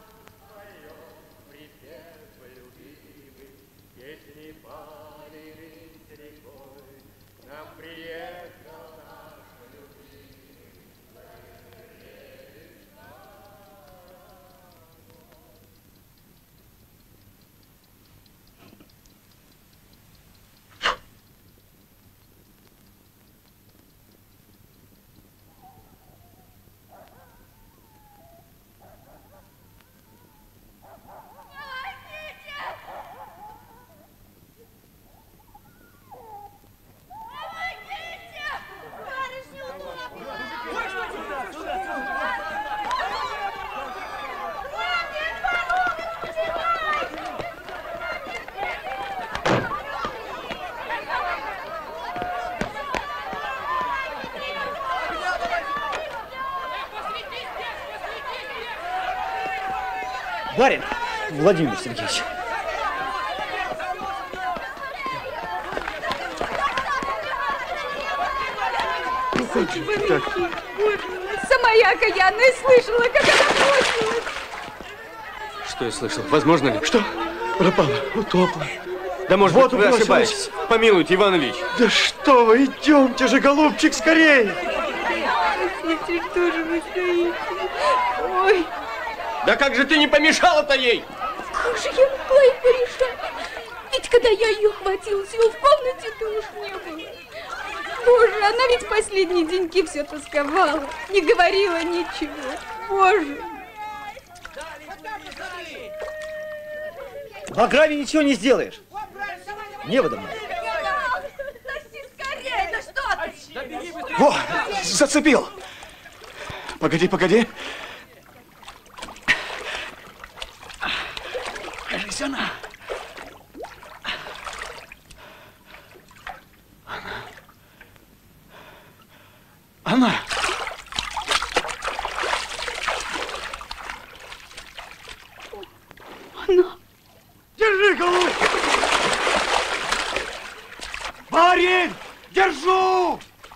Песни пали Барин Владимир Сергеевич. Так. Сама я окаянная слышала, как она бросилась. Что я слышал? Возможно ли? Что? Пропала, утопла. Да может вот быть, вы ошибаетесь. Помилуйте, Иван Ильич. Да что вы, идемте же, голубчик, скорее. Смотри, что же вы стоите? Ой. Да как же ты не помешала-то ей? Как же я могла ей порешать? Ведь когда я ее хватилась, ее в комнате-то уж не было. Боже, она ведь последние деньки все тосковала, не говорила ничего. Боже. В Аграве ничего не сделаешь. Неводом надо. Скорее, да что ты? Во, зацепил. Погоди, погоди. Кажись, она. Она. Она. Она. Держи, голубь! Барин! Держу!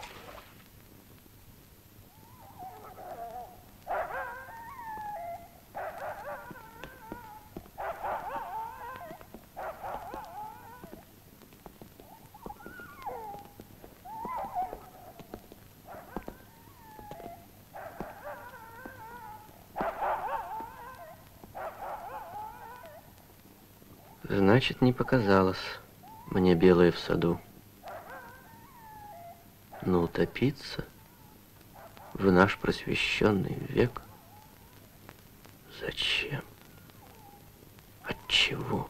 Значит, не показалось мне белое в саду. Но утопиться в наш просвещенный век зачем? Отчего?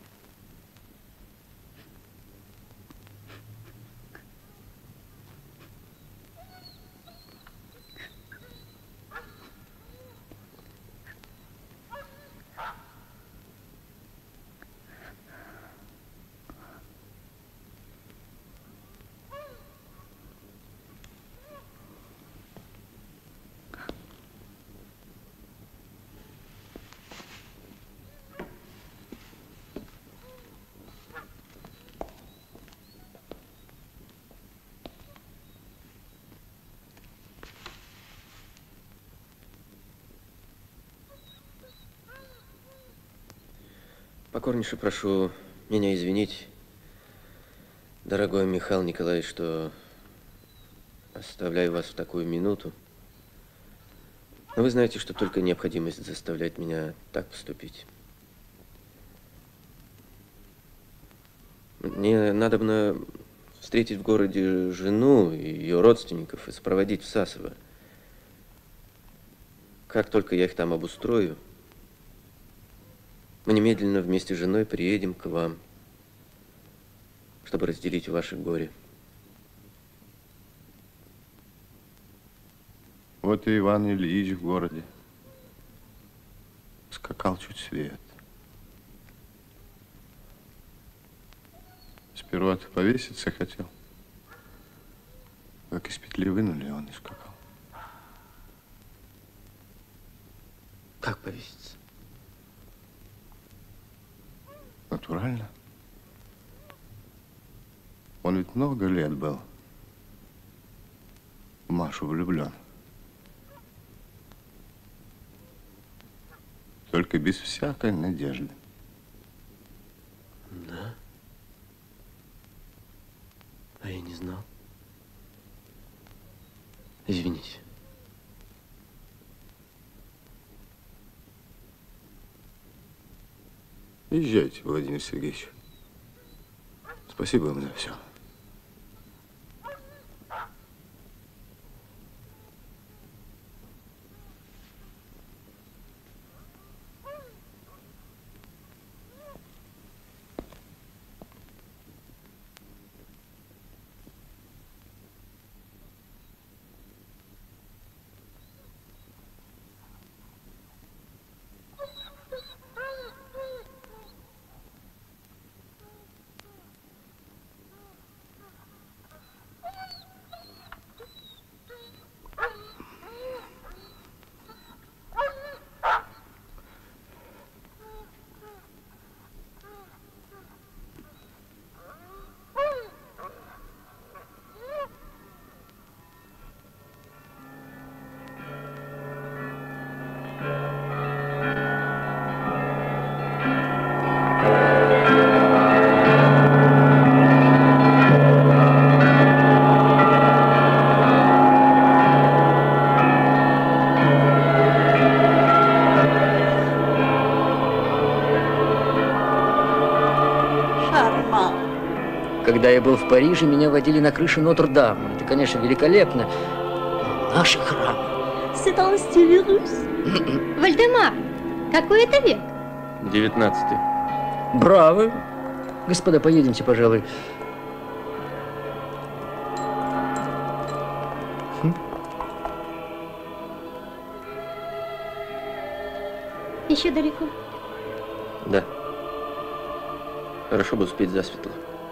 Покорнейше прошу меня извинить, дорогой Михаил Николаевич, что оставляю вас в такую минуту. Но вы знаете, что только необходимость заставляет меня так поступить. Мне надобно встретить в городе жену и ее родственников и сопроводить в Сасово. Как только я их там обустрою, мы немедленно вместе с женой приедем к вам, чтобы разделить ваше горе. Вот и Иван Ильич в городе. Скакал чуть свет. Сперва-то повеситься хотел. Как из петли вынули, он и скакал. Как повеситься? Натурально. Он ведь много лет был в Машу влюблен. Только без всякой надежды. Да? А я не знал. Извините. Езжайте, Владимир Сергеевич. Спасибо вам за все. В Париже меня водили на крыше Нотр-Дама. Это, конечно, великолепно. Наши храмы. C'est dans le style russe. Вальдемар, какой это век? Девятнадцатый. Браво. Господа, поедемте, пожалуй. Еще далеко? Да. Хорошо бы успеть засветло.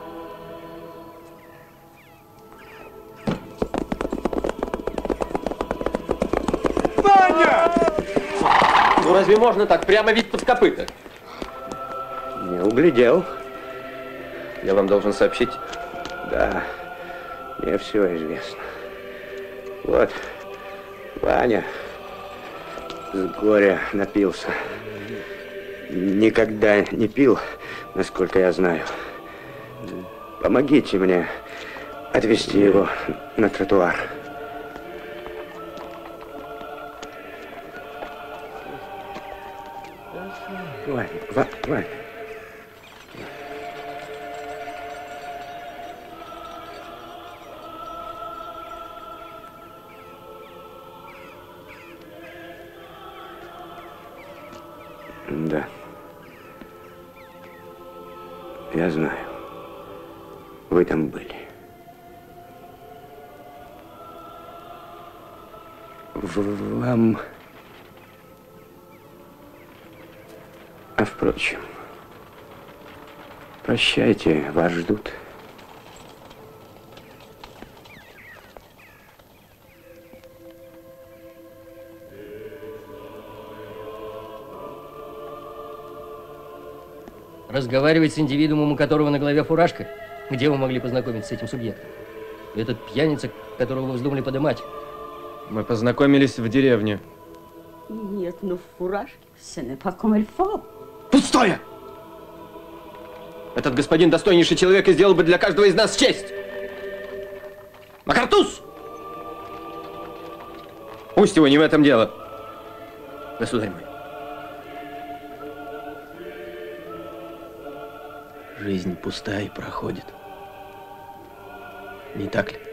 Ваня! Ну разве можно так? Прямо ведь под копыта. Не углядел. Я вам должен сообщить. Да, мне все известно. Вот, Ваня с горя напился. Никогда не пил, насколько я знаю. Помогите мне отвезти его на тротуар. Ваня, Ва- Ваня. Да. Я знаю. Вы там были. В- Вам... А впрочем, прощайте, вас ждут. Разговаривать с индивидуумом, у которого на голове фуражка? Где вы могли познакомиться с этим субъектом? Этот пьяница, которого вы вздумали подымать? Мы познакомились в деревне. Нет, ну в фуражке. Ce n'est pas comme il faut. Пустое! Этот господин достойнейший человек и сделал бы для каждого из нас честь. Макартуз! Пусть его, не в этом дело. Государь мой. Жизнь пустая и проходит. Не так ли?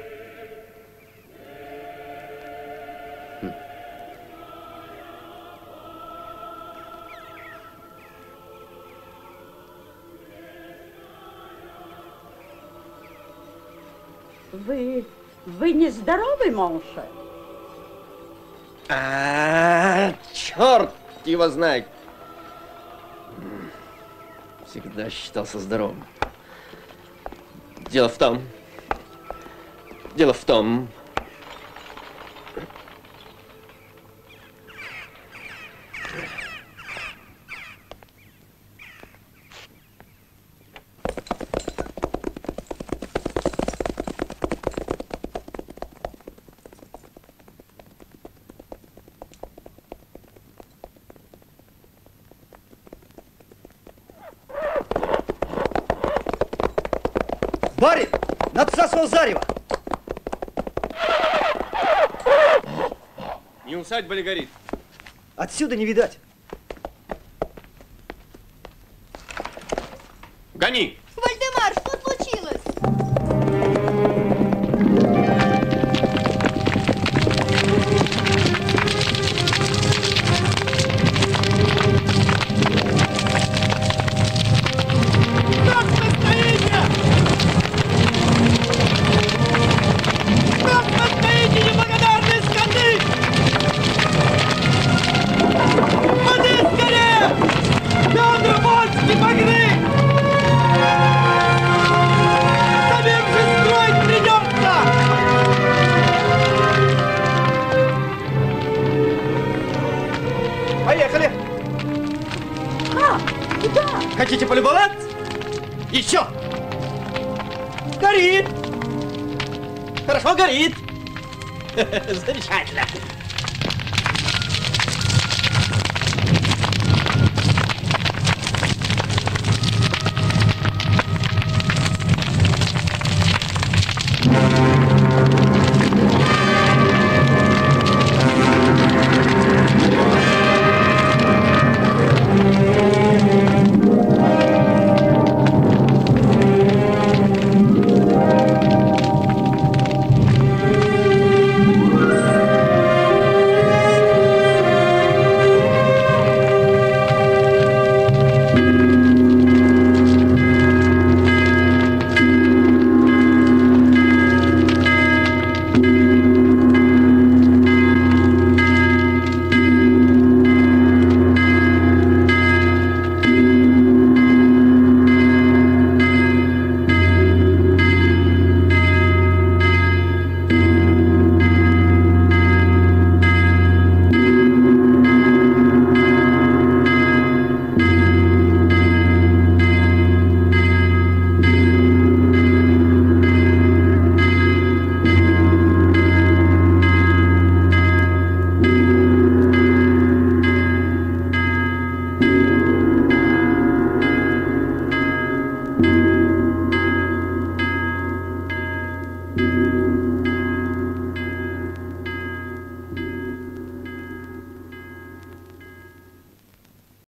Вы... вы нездоровый, Монша? А, черт его знает. Всегда считался здоровым. Дело в том... Дело в том... Барин, надсасывал зарево. Не усадьба ли горит? Отсюда не видать. Гони! Вальдемар, что случилось? Поехали! А, куда? Хотите полюбоваться? Еще! Горит! Хорошо горит! Замечательно!